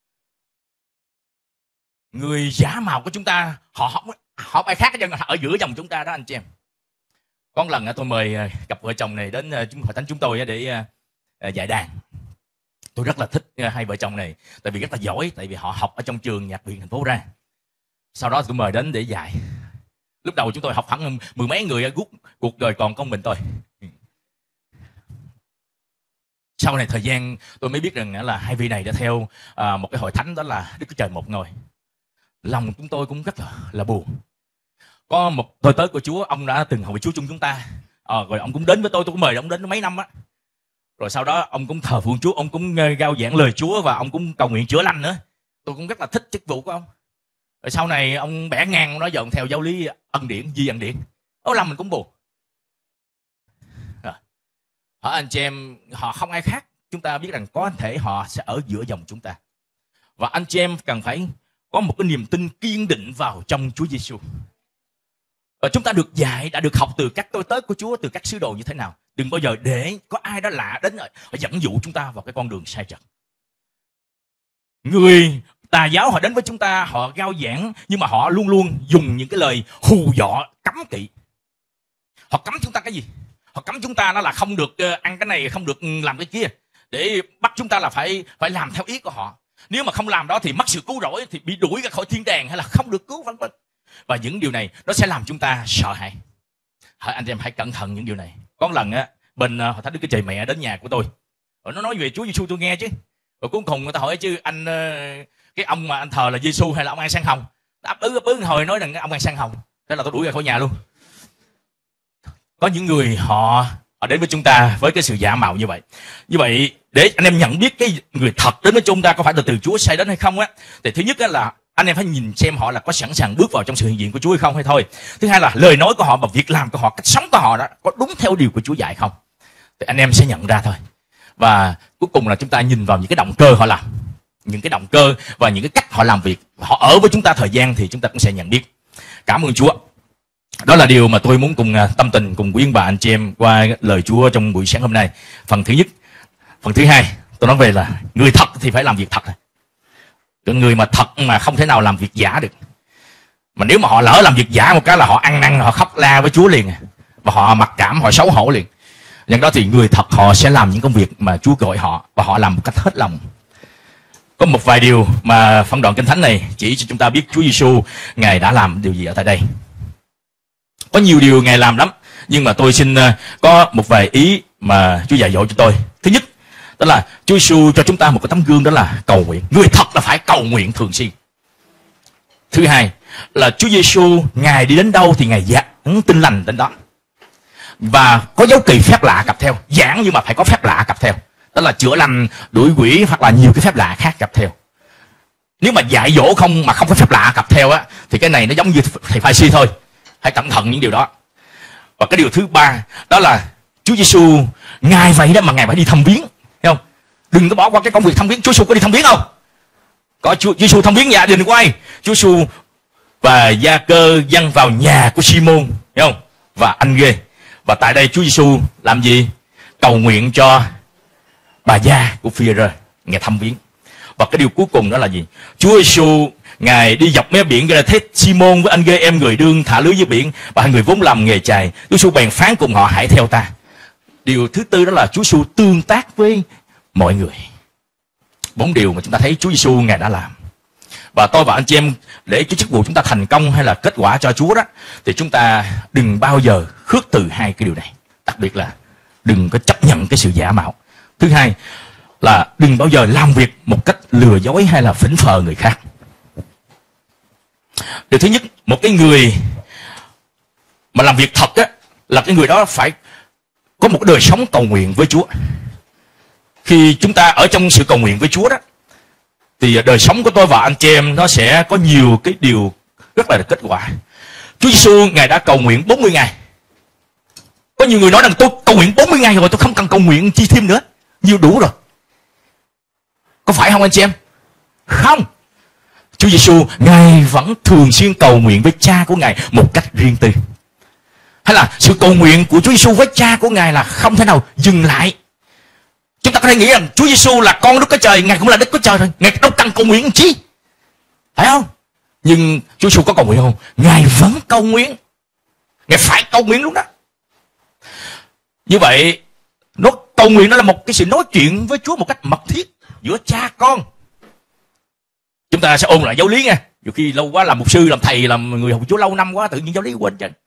Người giả mạo của chúng ta, họ không họ ai khác ở ở giữa dòng chúng ta đó anh chị em. Có một lần tôi mời cặp vợ chồng này đến hội thánh chúng tôi để dạy đàn. Tôi rất là thích hai vợ chồng này, tại vì rất là giỏi, tại vì họ học ở trong trường nhạc viện thành phố Ra. Sau đó tôi mời đến để dạy. Lúc đầu chúng tôi học khoảng mười mấy người ở cuộc, cuộc đời còn có mình tôi. Sau này thời gian tôi mới biết rằng là hai vị này đã theo à, một cái hội thánh, đó là Đức Chúa Trời một ngôi. Lòng chúng tôi cũng rất là, là buồn. Có một tôi tới của Chúa, ông đã từng học với Chúa chung chúng ta. À, rồi ông cũng đến với tôi, tôi cũng mời ông đến mấy năm á. Rồi sau đó ông cũng thờ phượng Chúa, ông cũng rao giảng lời Chúa và ông cũng cầu nguyện chữa lành nữa. Tôi cũng rất là thích chức vụ của ông. Rồi sau này ông bẻ ngang, ông nói dọn theo giáo lý ân điển, di ân điển. Ôi lòng mình cũng buồn. À, họ anh chị em, họ không ai khác. Chúng ta biết rằng có thể họ sẽ ở giữa dòng chúng ta. Và anh chị em cần phải có một cái niềm tin kiên định vào trong Chúa Giêsu. Và chúng ta được dạy, đã được học từ các tôi tớ của Chúa, từ các sứ đồ như thế nào. Đừng bao giờ để có ai đó lạ đến rồi họ dẫn dụ chúng ta vào cái con đường sai trật. Người tà giáo họ đến với chúng ta, họ rao giảng, nhưng mà họ luôn luôn dùng những cái lời hù dọa cấm kỵ. Họ cấm chúng ta cái gì? Họ cấm chúng ta nó là không được ăn cái này, không được làm cái kia, để bắt chúng ta là phải phải làm theo ý của họ. Nếu mà không làm đó thì mất sự cứu rỗi, thì bị đuổi ra khỏi thiên đàng, hay là không được cứu, vân vân. Và những điều này nó sẽ làm chúng ta sợ hãi. Anh em hãy cẩn thận những điều này. Có một lần á, bên hội thánh Đức Chúa Trời Mẹ đến nhà của tôi, rồi nó nói về Chúa Giêsu tôi nghe chứ. Rồi cuối cùng người ta hỏi chứ anh, cái ông mà anh thờ là Giêsu hay là ông ăn sang hồng? Ấp ứ ấp ứ hồi nói rằng ông ăn sang hồng. Thế là tôi đuổi ra khỏi nhà luôn. Có những người họ họ đến với chúng ta với cái sự giả mạo như vậy. Như vậy để anh em nhận biết cái người thật đến với chúng ta có phải là từ Chúa sai đến hay không á, thì thứ nhất là anh em phải nhìn xem họ là có sẵn sàng bước vào trong sự hiện diện của Chúa hay không hay thôi. Thứ hai là lời nói của họ và việc làm của họ, cách sống của họ đó có đúng theo điều của Chúa dạy không, thì anh em sẽ nhận ra thôi. Và cuối cùng là chúng ta nhìn vào những cái động cơ họ làm, những cái động cơ và những cái cách họ làm việc, họ ở với chúng ta thời gian thì chúng ta cũng sẽ nhận biết. Cảm ơn Chúa. Đó là điều mà tôi muốn cùng tâm tình cùng quý ông bà anh chị em qua lời Chúa trong buổi sáng hôm nay. Phần thứ nhất. Phần thứ hai, tôi nói về là người thật thì phải làm việc thật. Cái người mà thật mà không thể nào làm việc giả được. Mà nếu mà họ lỡ làm việc giả một cái là họ ăn năn, họ khóc la với Chúa liền. Và họ mặc cảm, họ xấu hổ liền. Nhân đó thì người thật họ sẽ làm những công việc mà Chúa gọi họ, và họ làm một cách hết lòng. Có một vài điều mà phân đoạn Kinh Thánh này chỉ cho chúng ta biết Chúa Giêsu Ngài đã làm điều gì ở tại đây. Có nhiều điều Ngài làm lắm, nhưng mà tôi xin có một vài ý mà Chúa dạy dỗ cho tôi. Thứ nhất, đó là Chúa Giêsu cho chúng ta một cái tấm gương, đó là cầu nguyện. Người thật là phải cầu nguyện thường xuyên. Thứ hai là Chúa Giêsu Ngài đi đến đâu thì Ngài giảng tin lành đến đó, và có dấu kỳ phép lạ cặp theo. Giảng nhưng mà phải có phép lạ cặp theo, đó là chữa lành, đuổi quỷ hoặc là nhiều cái phép lạ khác cặp theo. Nếu mà dạy dỗ không mà không có phép lạ cặp theo á, thì cái này nó giống như thầy Pha-si thôi. Hãy cẩn thận những điều đó. Và cái điều thứ ba, đó là Chúa Giêsu Ngài vậy đó mà Ngài phải đi thăm viếng, thấy không? Đừng có bỏ qua cái công việc thăm viếng. Chúa Giêsu có đi thăm viếng không? Có. Chúa Giêsu thăm viếng gia đình của ai? Chúa Giêsu và Gia-cơ dâng vào nhà của Si-môn, thấy không? Và anh ghê. Và tại đây Chúa Giêsu làm gì? Cầu nguyện cho bà Gia của Phi-e-rơ, Ngài thăm viếng. Và cái điều cuối cùng đó là gì? Chúa Giêsu Ngài đi dọc mé biển, ra thấy Si-môn với anh ghê em người đương thả lưới dưới biển, và hai người vốn làm nghề chài. Chúa Giêsu bèn phán cùng họ hãy theo ta. Điều thứ tư đó là Chúa Giêsu tương tác với mọi người. Bốn điều mà chúng ta thấy Chúa Giêsu Ngài đã làm. Và tôi và anh chị em, để cho chức vụ chúng ta thành công hay là kết quả cho Chúa đó, thì chúng ta đừng bao giờ khước từ hai cái điều này. Đặc biệt là đừng có chấp nhận cái sự giả mạo. Thứ hai là đừng bao giờ làm việc một cách lừa dối hay là phỉnh phờ người khác. Điều thứ nhất, một cái người mà làm việc thật á, là cái người đó phải có một đời sống cầu nguyện với Chúa. Khi chúng ta ở trong sự cầu nguyện với Chúa đó, thì đời sống của tôi và anh chị em nó sẽ có nhiều cái điều rất là kết quả. Chúa Giêsu Ngài đã cầu nguyện bốn mươi ngày. Có nhiều người nói rằng tôi cầu nguyện bốn mươi ngày rồi, tôi không cần cầu nguyện chi thêm nữa, nhiều đủ rồi. Có phải không anh chị em? Không. Chúa Giêsu Ngài vẫn thường xuyên cầu nguyện với Cha của Ngài một cách riêng tư. Hay là sự cầu nguyện của Chúa Giêsu với Cha của Ngài là không thể nào dừng lại. Chúng ta có thể nghĩ rằng Chúa Giêsu là con Đức Chúa Trời, Ngài cũng là Đức Chúa Trời thôi, Ngài đâu cần cầu nguyện chi, phải không? Nhưng Chúa Giêsu có cầu nguyện không? Ngài vẫn cầu nguyện. Ngài phải cầu nguyện luôn đó. Như vậy, nó cầu nguyện nó là một cái sự nói chuyện với Chúa một cách mật thiết giữa cha con. Chúng ta sẽ ôn lại giáo lý nha. Nhiều khi lâu quá làm mục sư, làm thầy, làm người học Chúa lâu năm quá, tự nhiên giáo lý quên chân.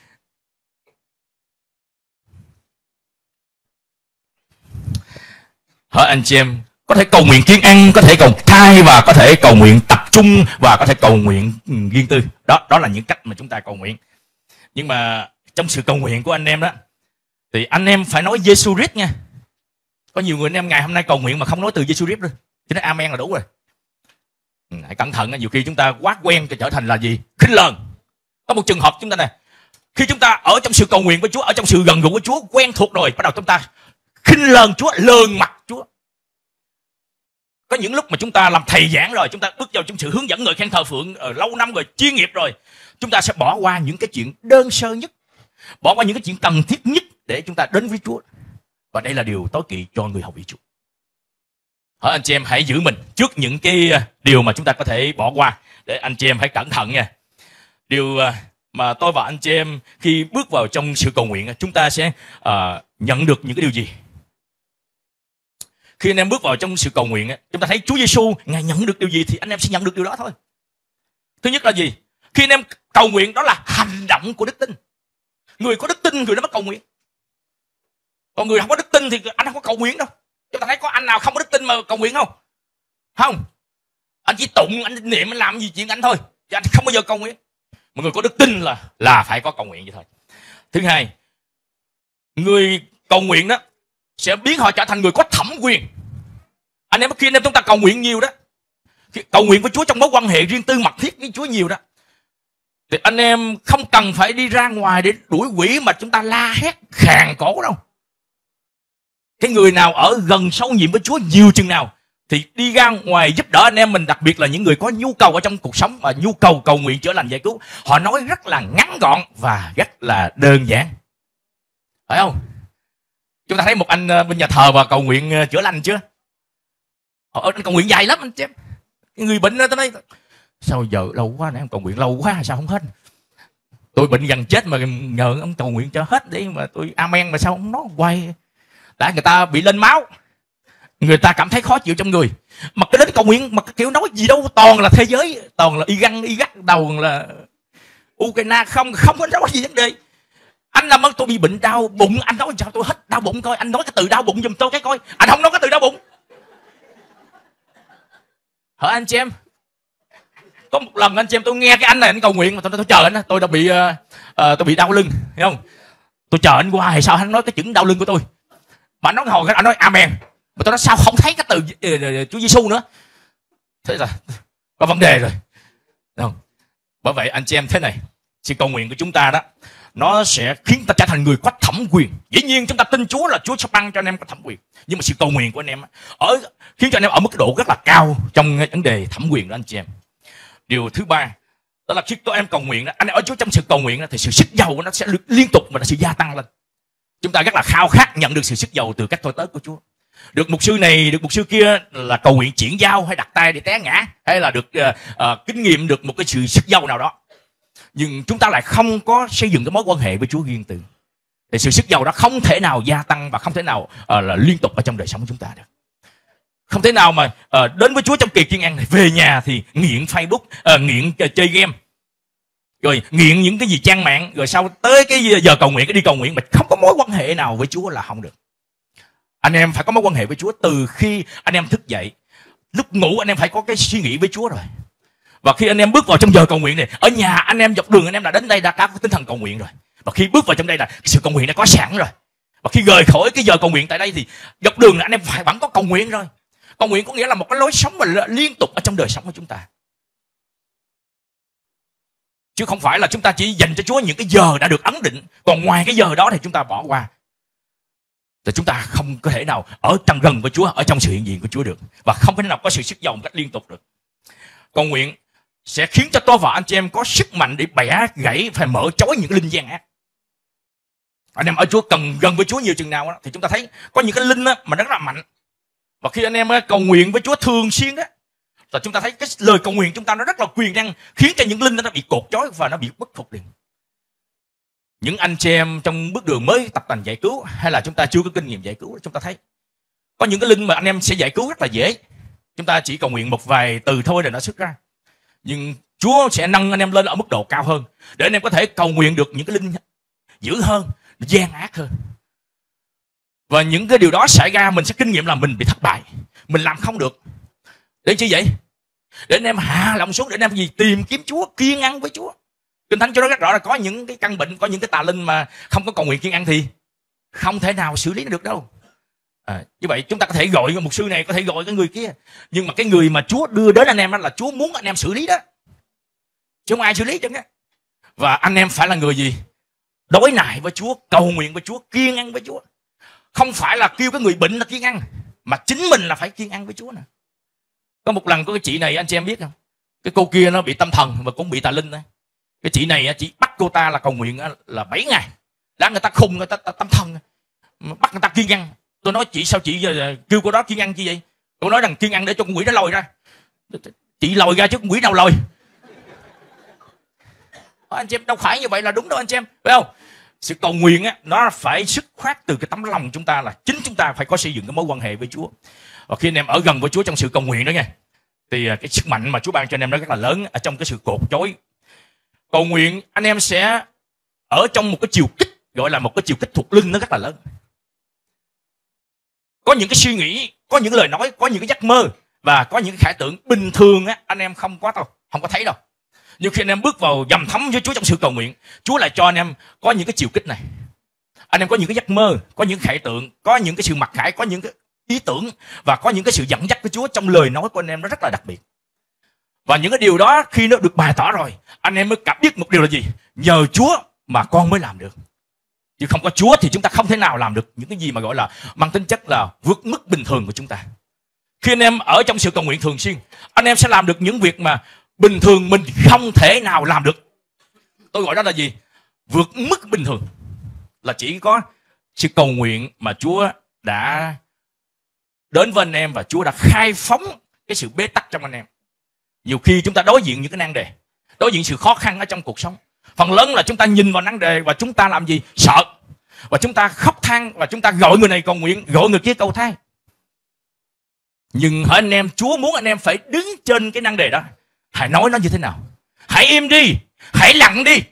Hỏi anh chị em, có thể cầu nguyện kiên ăn, có thể cầu thai, và có thể cầu nguyện tập trung, và có thể cầu nguyện riêng tư. Đó, đó là những cách mà chúng ta cầu nguyện. Nhưng mà trong sự cầu nguyện của anh em đó, thì anh em phải nói Giêsu Christ nha. Có nhiều người anh em ngày hôm nay cầu nguyện mà không nói từ Giêsu Christ rồi, chỉ nói amen là đủ rồi. Ừ, hãy cẩn thận, nhiều khi chúng ta quá quen cho trở thành là gì? Khinh lờn. Có một trường hợp chúng ta này, khi chúng ta ở trong sự cầu nguyện với Chúa, ở trong sự gần gũi với Chúa, quen thuộc rồi, bắt đầu chúng ta khinh lờn Chúa, lờn mặt Chúa. Có những lúc mà chúng ta làm thầy giảng rồi, chúng ta bước vào trong sự hướng dẫn người khen thờ phượng ở lâu năm rồi, chuyên nghiệp rồi, chúng ta sẽ bỏ qua những cái chuyện đơn sơ nhất, bỏ qua những cái chuyện cần thiết nhất để chúng ta đến với Chúa. Và đây là điều tối kỵ cho người hầu việc Chúa. Hỏi anh chị em hãy giữ mình trước những cái điều mà chúng ta có thể bỏ qua, để anh chị em hãy cẩn thận nha. Điều mà tôi và anh chị em khi bước vào trong sự cầu nguyện, chúng ta sẽ uh, nhận được những cái điều gì? Khi anh em bước vào trong sự cầu nguyện, chúng ta thấy Chúa Giêsu Ngài nhận được điều gì thì anh em sẽ nhận được điều đó thôi. Thứ nhất là gì? Khi anh em cầu nguyện, đó là hành động của đức tin. Người có đức tin người đó mới cầu nguyện. Còn người không có đức tin thì anh không có cầu nguyện đâu. Chúng ta thấy có anh nào không có đức tin mà cầu nguyện không? Không. Anh chỉ tụng, anh niệm, anh làm gì chuyện anh thôi, chứ anh không bao giờ cầu nguyện. Mà người có đức tin là là phải có cầu nguyện vậy thôi. Thứ hai, người cầu nguyện đó sẽ biến họ trở thành người có thẩm quyền. Anh em khi anh em chúng ta cầu nguyện nhiều đó, cầu nguyện với Chúa trong mối quan hệ riêng tư mật thiết với Chúa nhiều đó, thì anh em không cần phải đi ra ngoài để đuổi quỷ mà chúng ta la hét khàn cổ đâu. Cái người nào ở gần sâu nhiệm với Chúa nhiều chừng nào thì đi ra ngoài giúp đỡ anh em mình, đặc biệt là những người có nhu cầu ở trong cuộc sống và nhu cầu cầu nguyện chữa lành giải cứu. Họ nói rất là ngắn gọn và rất là đơn giản, phải không? Chúng ta thấy một anh bên nhà thờ và cầu nguyện chữa lành chưa? Họ cầu nguyện dài lắm anh chị em. Người bệnh đó, tôi nói sao giờ lâu quá nãy ông cầu nguyện lâu quá sao không hết? Tôi bệnh gần chết mà nhờ ông cầu nguyện cho hết đi mà tôi amen mà sao ông nói hoài. Đã người ta bị lên máu, người ta cảm thấy khó chịu trong người, Mà cái đến cầu nguyện mà cái kiểu nói gì đâu, toàn là thế giới, toàn là y găng y gắt, đầu là Ukraine, không không có nói gì vấn đề. Anh làm ơn tôi bị bệnh đau bụng, anh nói sao tôi hết đau bụng coi, anh nói cái từ đau bụng giùm tôi cái coi. Anh không nói cái từ đau bụng. Hả anh chị em? Có một lần anh chị em tôi nghe cái anh này anh cầu nguyện mà tôi nói tôi chờ anh, tôi đã bị uh, uh, tôi bị đau lưng, hiểu không? Tôi chờ anh qua hay sao anh nói cái chữ đau lưng của tôi. Mà anh nói hồi anh nói amen. Mà tôi nói sao không thấy cái từ uh, Chúa Giêsu nữa. Thế là có vấn đề rồi. Đúng không? Bởi vậy anh chị em thế này, sự cầu nguyện của chúng ta đó, nó sẽ khiến ta trở thành người có thẩm quyền. Dĩ nhiên chúng ta tin Chúa là Chúa sẽ ban cho anh em có thẩm quyền, nhưng mà sự cầu nguyện của anh em ở khiến cho anh em ở mức độ rất là cao trong vấn đề thẩm quyền đó anh chị em. Điều thứ ba đó là khi tụi em cầu nguyện đó, anh em ở Chúa trong sự cầu nguyện đó, thì sự sức giàu nó sẽ liên tục và nó sẽ gia tăng lên. Chúng ta rất là khao khát nhận được sự sức giàu từ các tôi tớ của Chúa. Được mục sư này, được mục sư kia là cầu nguyện chuyển giao hay đặt tay để té ngã, hay là được uh, uh, kinh nghiệm được một cái sự sức giàu nào đó. Nhưng chúng ta lại không có xây dựng cái mối quan hệ với Chúa riêng tư. Thì sự sức giàu đó không thể nào gia tăng và không thể nào uh, là liên tục ở trong đời sống của chúng ta được. Không thể nào mà uh, đến với Chúa trong kỳ kiên an này, về nhà thì nghiện Facebook, uh, nghiện uh, chơi game, rồi nghiện những cái gì trang mạng, rồi sau tới cái giờ cầu nguyện cái đi cầu nguyện mà không có mối quan hệ nào với Chúa là không được. Anh em phải có mối quan hệ với Chúa từ khi anh em thức dậy. Lúc ngủ anh em phải có cái suy nghĩ với Chúa rồi. Và khi anh em bước vào trong giờ cầu nguyện này, ở nhà anh em dọc đường anh em đã đến đây đã có tinh thần cầu nguyện rồi. Và khi bước vào trong đây là sự cầu nguyện đã có sẵn rồi. Và khi rời khỏi cái giờ cầu nguyện tại đây thì dọc đường là anh em phải vẫn có cầu nguyện rồi. Cầu nguyện có nghĩa là một cái lối sống mà liên tục ở trong đời sống của chúng ta. Chứ không phải là chúng ta chỉ dành cho Chúa những cái giờ đã được ấn định, còn ngoài cái giờ đó thì chúng ta bỏ qua. Thì chúng ta không có thể nào ở trong gần với Chúa, ở trong sự hiện diện của Chúa được. Và không thể nào có sự sức giàu một cách liên tục được. Cầu nguyện sẽ khiến cho tôi và anh chị em có sức mạnh để bẻ gãy, phải mở chối những cái linh gian ác. Anh em ở Chúa cần gần với Chúa nhiều chừng nào đó, thì chúng ta thấy có những cái linh đó mà nó rất là mạnh. Và khi anh em cầu nguyện với Chúa thường xuyên đó, là chúng ta thấy cái lời cầu nguyện chúng ta nó rất là quyền năng, khiến cho những linh đó nó bị cột chối và nó bị bất phục liền. Những anh chị em trong bước đường mới tập tành giải cứu, hay là chúng ta chưa có kinh nghiệm giải cứu, chúng ta thấy có những cái linh mà anh em sẽ giải cứu rất là dễ. Chúng ta chỉ cầu nguyện một vài từ thôi là nó xuất ra. Nhưng Chúa sẽ nâng anh em lên ở mức độ cao hơn, để anh em có thể cầu nguyện được những cái linh dữ hơn, gian ác hơn. Và những cái điều đó xảy ra mình sẽ kinh nghiệm là mình bị thất bại, mình làm không được. Để chi vậy? Để anh em hạ lòng xuống, để anh em gì tìm kiếm Chúa, kiên ăn với Chúa. Kinh Thánh cho nó rất rõ là có những cái căn bệnh, có những cái tà linh mà không có cầu nguyện kiên ăn thì không thể nào xử lý được đâu. À, như vậy chúng ta có thể gọi một sư này, có thể gọi cái người kia, nhưng mà cái người mà Chúa đưa đến anh em đó là Chúa muốn anh em xử lý đó, chứ không ai xử lý chứ. Và anh em phải là người gì? Đối nại với Chúa, cầu nguyện với Chúa, kiên ăn với Chúa. Không phải là kêu cái người bệnh là kiên ăn, mà chính mình là phải kiên ăn với Chúa nè. Có một lần có cái chị này anh chị em biết không? Cái cô kia nó bị tâm thần và cũng bị tà linh đấy. Cái chị này chỉ bắt cô ta là cầu nguyện là bảy ngày. Đã người ta khùng, người ta tâm thần, bắt người ta kiên ăn. Tôi nói chị sao chị kêu cô đó kiên ăn chi vậy? Cô nói rằng kiên ăn để cho con quỷ nó lòi ra. Chị lòi ra chứ con quỷ nào lòi? Anh chị em đâu phải như vậy là đúng đâu anh chị em, phải không? Sự cầu nguyện á, nó phải xuất phát từ cái tấm lòng chúng ta, là chính chúng ta phải có xây dựng cái mối quan hệ với Chúa. Và khi anh em ở gần với Chúa trong sự cầu nguyện đó nha, thì cái sức mạnh mà Chúa ban cho anh em nó rất là lớn ở trong cái sự cột chối. Cầu nguyện anh em sẽ ở trong một cái chiều kích, gọi là một cái chiều kích thuộc linh nó rất là lớn. Có những cái suy nghĩ, có những lời nói, có những cái giấc mơ và có những cái khải tượng bình thường á, anh em không có đâu, không có thấy đâu. Nhưng khi anh em bước vào dầm thấm với Chúa trong sự cầu nguyện, Chúa lại cho anh em có những cái chiều kích này. Anh em có những cái giấc mơ, có những khải tượng, có những cái sự mặc khải, có những cái ý tưởng và có những cái sự dẫn dắt của Chúa trong lời nói của anh em nó rất là đặc biệt. Và những cái điều đó khi nó được bày tỏ rồi, anh em mới cảm biết một điều là gì? Nhờ Chúa mà con mới làm được. Chứ không có Chúa thì chúng ta không thể nào làm được những cái gì mà gọi là mang tính chất là vượt mức bình thường của chúng ta. Khi anh em ở trong sự cầu nguyện thường xuyên, anh em sẽ làm được những việc mà bình thường mình không thể nào làm được. Tôi gọi đó là gì? Vượt mức bình thường. Là chỉ có sự cầu nguyện mà Chúa đã đến với anh em và Chúa đã khai phóng cái sự bế tắc trong anh em. Nhiều khi chúng ta đối diện những cái nan đề, đối diện sự khó khăn ở trong cuộc sống, phần lớn là chúng ta nhìn vào nan đề và chúng ta làm gì? Sợ. Và chúng ta khóc than và chúng ta gọi người này cầu nguyện, gọi người kia cầu thang. Nhưng hỡi anh em, Chúa muốn anh em phải đứng trên cái nan đề đó. Hãy nói nó như thế nào? Hãy im đi, hãy lặng đi,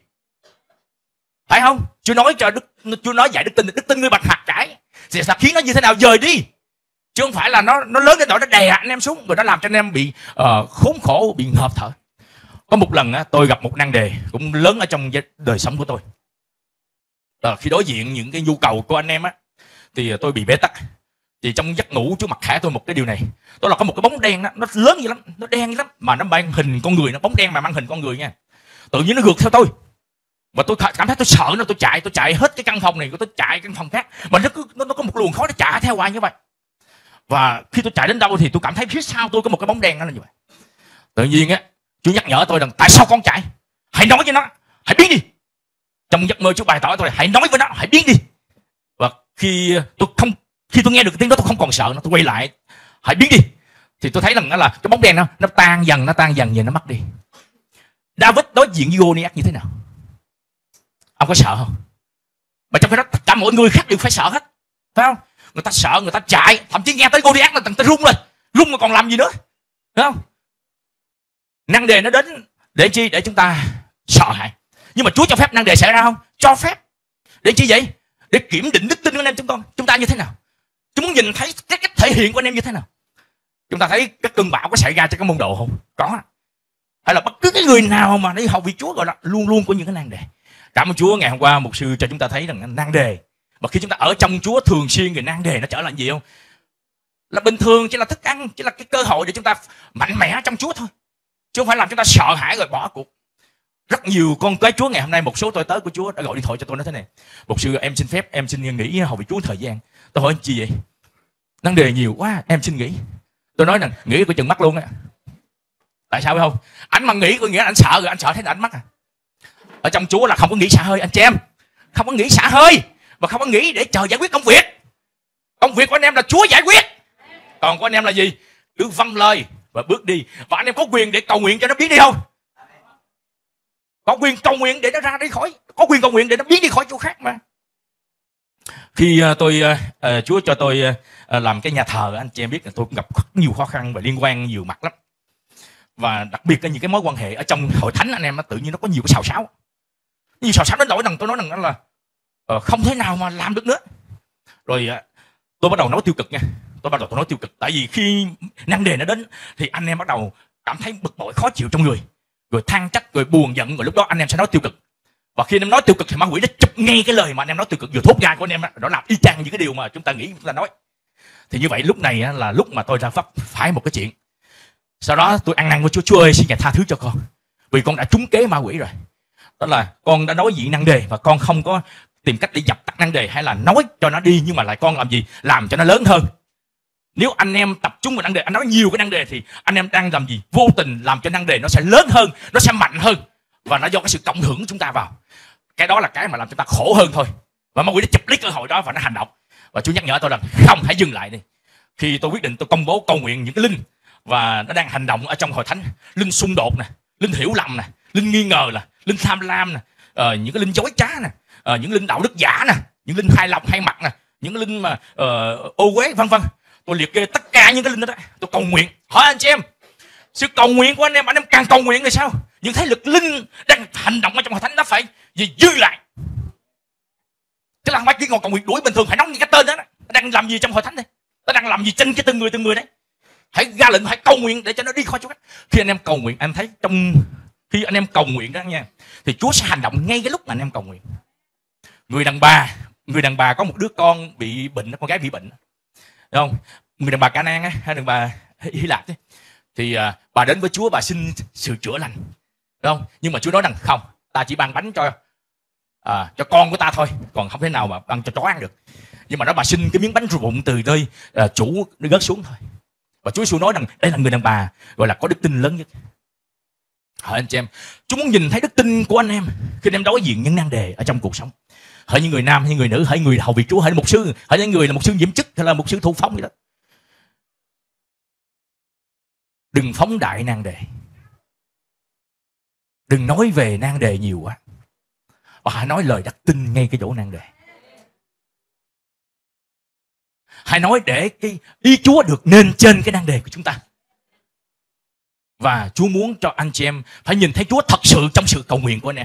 phải không? Chúa nói cho đức, Chúa nói dạy đức tin, đức tin ngươi bạch hạt cải, thì sao khiến nó như thế nào dời đi, chứ không phải là nó nó lớn đến nỗi nó đè anh em xuống rồi nó làm cho anh em bị uh, khốn khổ, bị ngợp thở. Có một lần uh, tôi gặp một nan đề cũng lớn ở trong đời sống của tôi. Uh, khi đối diện những cái nhu cầu của anh em á, thì uh, tôi bị bế tắc. Thì trong giấc ngủ Chúa mặc khải tôi một cái điều này, đó là có một cái bóng đen đó, nó lớn như lắm, nó đen như lắm, mà nó mang hình con người, nó bóng đen mà mang hình con người nha. Tự nhiên nó gượt theo tôi, và tôi cảm thấy tôi sợ nó, tôi chạy, tôi chạy hết cái căn phòng này, tôi chạy căn phòng khác, mà nó cứ nó, nó có một luồng khói nó chạy theo hoài như vậy. Và khi tôi chạy đến đâu thì tôi cảm thấy phía sau tôi có một cái bóng đen nó là như vậy. Tự nhiên á, Chúa nhắc nhở tôi rằng tại sao con chạy? Hãy nói với nó, hãy biến đi. Trong giấc mơ Chúa bày tỏ tôi, hãy nói với nó, hãy biến đi. Và khi tôi không khi tôi nghe được cái tiếng đó tôi không còn sợ nó, tôi quay lại, hãy biến đi. Thì tôi thấy rằng đó là cái bóng đen nó nó tan dần, nó tan dần, và nó mất đi. David đối diện với Goliath như thế nào? Ông có sợ không? Mà trong cái đó tất cả mọi người khác đều phải sợ hết, phải không? Người ta sợ, người ta chạy, thậm chí nghe tới Goliath là người ta run lên, run mà còn làm gì nữa, phải không? Nan đề nó đến để chi? Để chúng ta sợ hãi. Nhưng mà Chúa cho phép nan đề xảy ra không? Cho phép. Để chi vậy? Để kiểm định đức tin của anh em chúng con, chúng ta như thế nào. Chúng muốn nhìn thấy cái cách thể hiện của anh em như thế nào. Chúng ta thấy các cơn bão có xảy ra cho các môn đồ không? Có. Hay là bất cứ cái người nào mà đi học vị Chúa gọi là luôn luôn có những cái nan đề. Cảm ơn Chúa, ngày hôm qua mục sư cho chúng ta thấy rằng nan đề, mà khi chúng ta ở trong Chúa thường xuyên thì nan đề nó trở lại gì không? Là bình thường, chỉ là thức ăn, chỉ là cái cơ hội để chúng ta mạnh mẽ trong Chúa thôi, chứ không phải làm chúng ta sợ hãi rồi bỏ cuộc. Rất nhiều con cái Chúa ngày hôm nay, một số tôi tớ của Chúa đã gọi điện thoại cho tôi nói thế này: mục sư, em xin phép, em xin nghỉ hầu vị Chúa thời gian. Tôi hỏi chi vậy? Nan đề nhiều quá, em xin nghỉ. Tôi nói rằng nghỉ coi chừng mắt luôn á. Tại sao phải không? Anh mà nghĩ có nghĩa là anh sợ rồi, anh sợ thế là anh mắc à. Ở trong Chúa là không có nghĩ xả hơi anh chị em, không có nghĩ xả hơi, mà không có nghĩ để chờ giải quyết công việc. Công việc của anh em là Chúa giải quyết, còn của anh em là gì? Cứ vâng lời và bước đi. Và anh em có quyền để cầu nguyện cho nó biến đi không? Có quyền cầu nguyện để nó ra đi khỏi, có quyền cầu nguyện để nó biến đi khỏi chỗ khác mà. Khi uh, tôi uh, uh, Chúa cho tôi uh, làm cái nhà thờ, anh chị em biết là tôi cũng gặp rất nhiều khó khăn và liên quan nhiều mặt lắm. Và đặc biệt là những cái mối quan hệ ở trong hội thánh anh em, nó tự nhiên nó có nhiều cái xào xáo, nhiều xào xáo đến nỗi rằng tôi nói rằng đó là uh, không thể nào mà làm được nữa. Rồi uh, tôi bắt đầu nói tiêu cực nha, tôi bắt đầu tôi nói tiêu cực, tại vì khi nan đề nó đến thì anh em bắt đầu cảm thấy bực bội, khó chịu trong người, rồi than trách, rồi buồn giận, rồi lúc đó anh em sẽ nói tiêu cực. Và khi anh em nói tiêu cực thì ma quỷ nó chụp ngay cái lời mà anh em nói tiêu cực vừa thốt ra của anh em, đó làm y chang những cái điều mà chúng ta nghĩ chúng ta nói. Thì như vậy lúc này là lúc mà tôi ra pháp phải một cái chuyện. Sau đó tôi ăn năn với Chúa: Chúa ơi, xin Ngài tha thứ cho con, vì con đã trúng kế ma quỷ rồi. Đó là con đã đối diện nan đề và con không có tìm cách để dập tắt nan đề, hay là nói cho nó đi, nhưng mà lại con làm gì? Làm cho nó lớn hơn. Nếu anh em tập trung vào nan đề, anh nói nhiều cái nan đề, thì anh em đang làm gì? Vô tình làm cho nan đề nó sẽ lớn hơn, nó sẽ mạnh hơn, và nó do cái sự cộng hưởng của chúng ta vào. Cái đó là cái mà làm chúng ta khổ hơn thôi. Và ma quỷ nó chụp lấy cơ hội đó và nó hành động. Và Chúa nhắc nhở tôi rằng không, hãy dừng lại đi. Khi tôi quyết định tôi công bố cầu nguyện những cái linh và nó đang hành động ở trong hội thánh, linh xung đột nè, linh hiểu lầm nè, linh nghi ngờ nè, linh tham lam nè, uh, những cái linh dối trá nè, uh, những linh đạo đức giả nè, những linh hai lòng hai mặt nè, những linh mà uh, ô uế vân vân. Tôi liệt kê tất cả những cái linh đó, đó. Tôi cầu nguyện. Hỏi anh chị em, sự cầu nguyện của anh em, anh em càng cầu nguyện thì sao? Những thế lực linh đang hành động ở trong hội thánh nó phải gì dư lại. Chứ là không phải chỉ ngồi cầu nguyện đuổi bình thường, phải nói những cái tên đó, đó. Nó đang làm gì trong hội thánh đây? Nó đang làm gì trên cái từng người từng người đấy? Hãy ra lệnh, hãy cầu nguyện để cho nó đi khỏi chỗ khác. Khi anh em cầu nguyện, anh thấy trong khi anh em cầu nguyện đó nha, thì Chúa sẽ hành động ngay cái lúc mà anh em cầu nguyện. Người đàn bà, người đàn bà có một đứa con bị bệnh, con gái bị bệnh, đúng không? Người đàn bà Ca-nan á, hay đàn bà Hy Lạp ấy, thì uh, bà đến với Chúa, bà xin sự chữa lành, đúng không? Nhưng mà Chúa nói rằng không, ta chỉ ban bánh cho uh, cho con của ta thôi, còn không thể nào mà ban cho chó ăn được. Nhưng mà đó bà xin cái miếng bánh rụng từ nơi uh, chủ nó rớt xuống thôi. Và Chúa Giêsu nói rằng đây là người đàn bà gọi là có đức tin lớn nhất. Hỏi anh chị em, Chúa muốn nhìn thấy đức tin của anh em khi anh em đối diện những nan đề ở trong cuộc sống. Hỏi những người nam hay người nữ, hỏi người hầu việc Chúa, hỏi mục sư, hỏi những người là mục sư nhiệm chức hay là mục sư thụ phong vậy đó. Đừng phóng đại nan đề, đừng nói về nan đề nhiều quá, và hãy nói lời đắc tin ngay cái chỗ nan đề. Hãy nói để cái ý Chúa được nên trên cái nan đề của chúng ta. Và Chúa muốn cho anh chị em phải nhìn thấy Chúa thật sự trong sự cầu nguyện của anh em.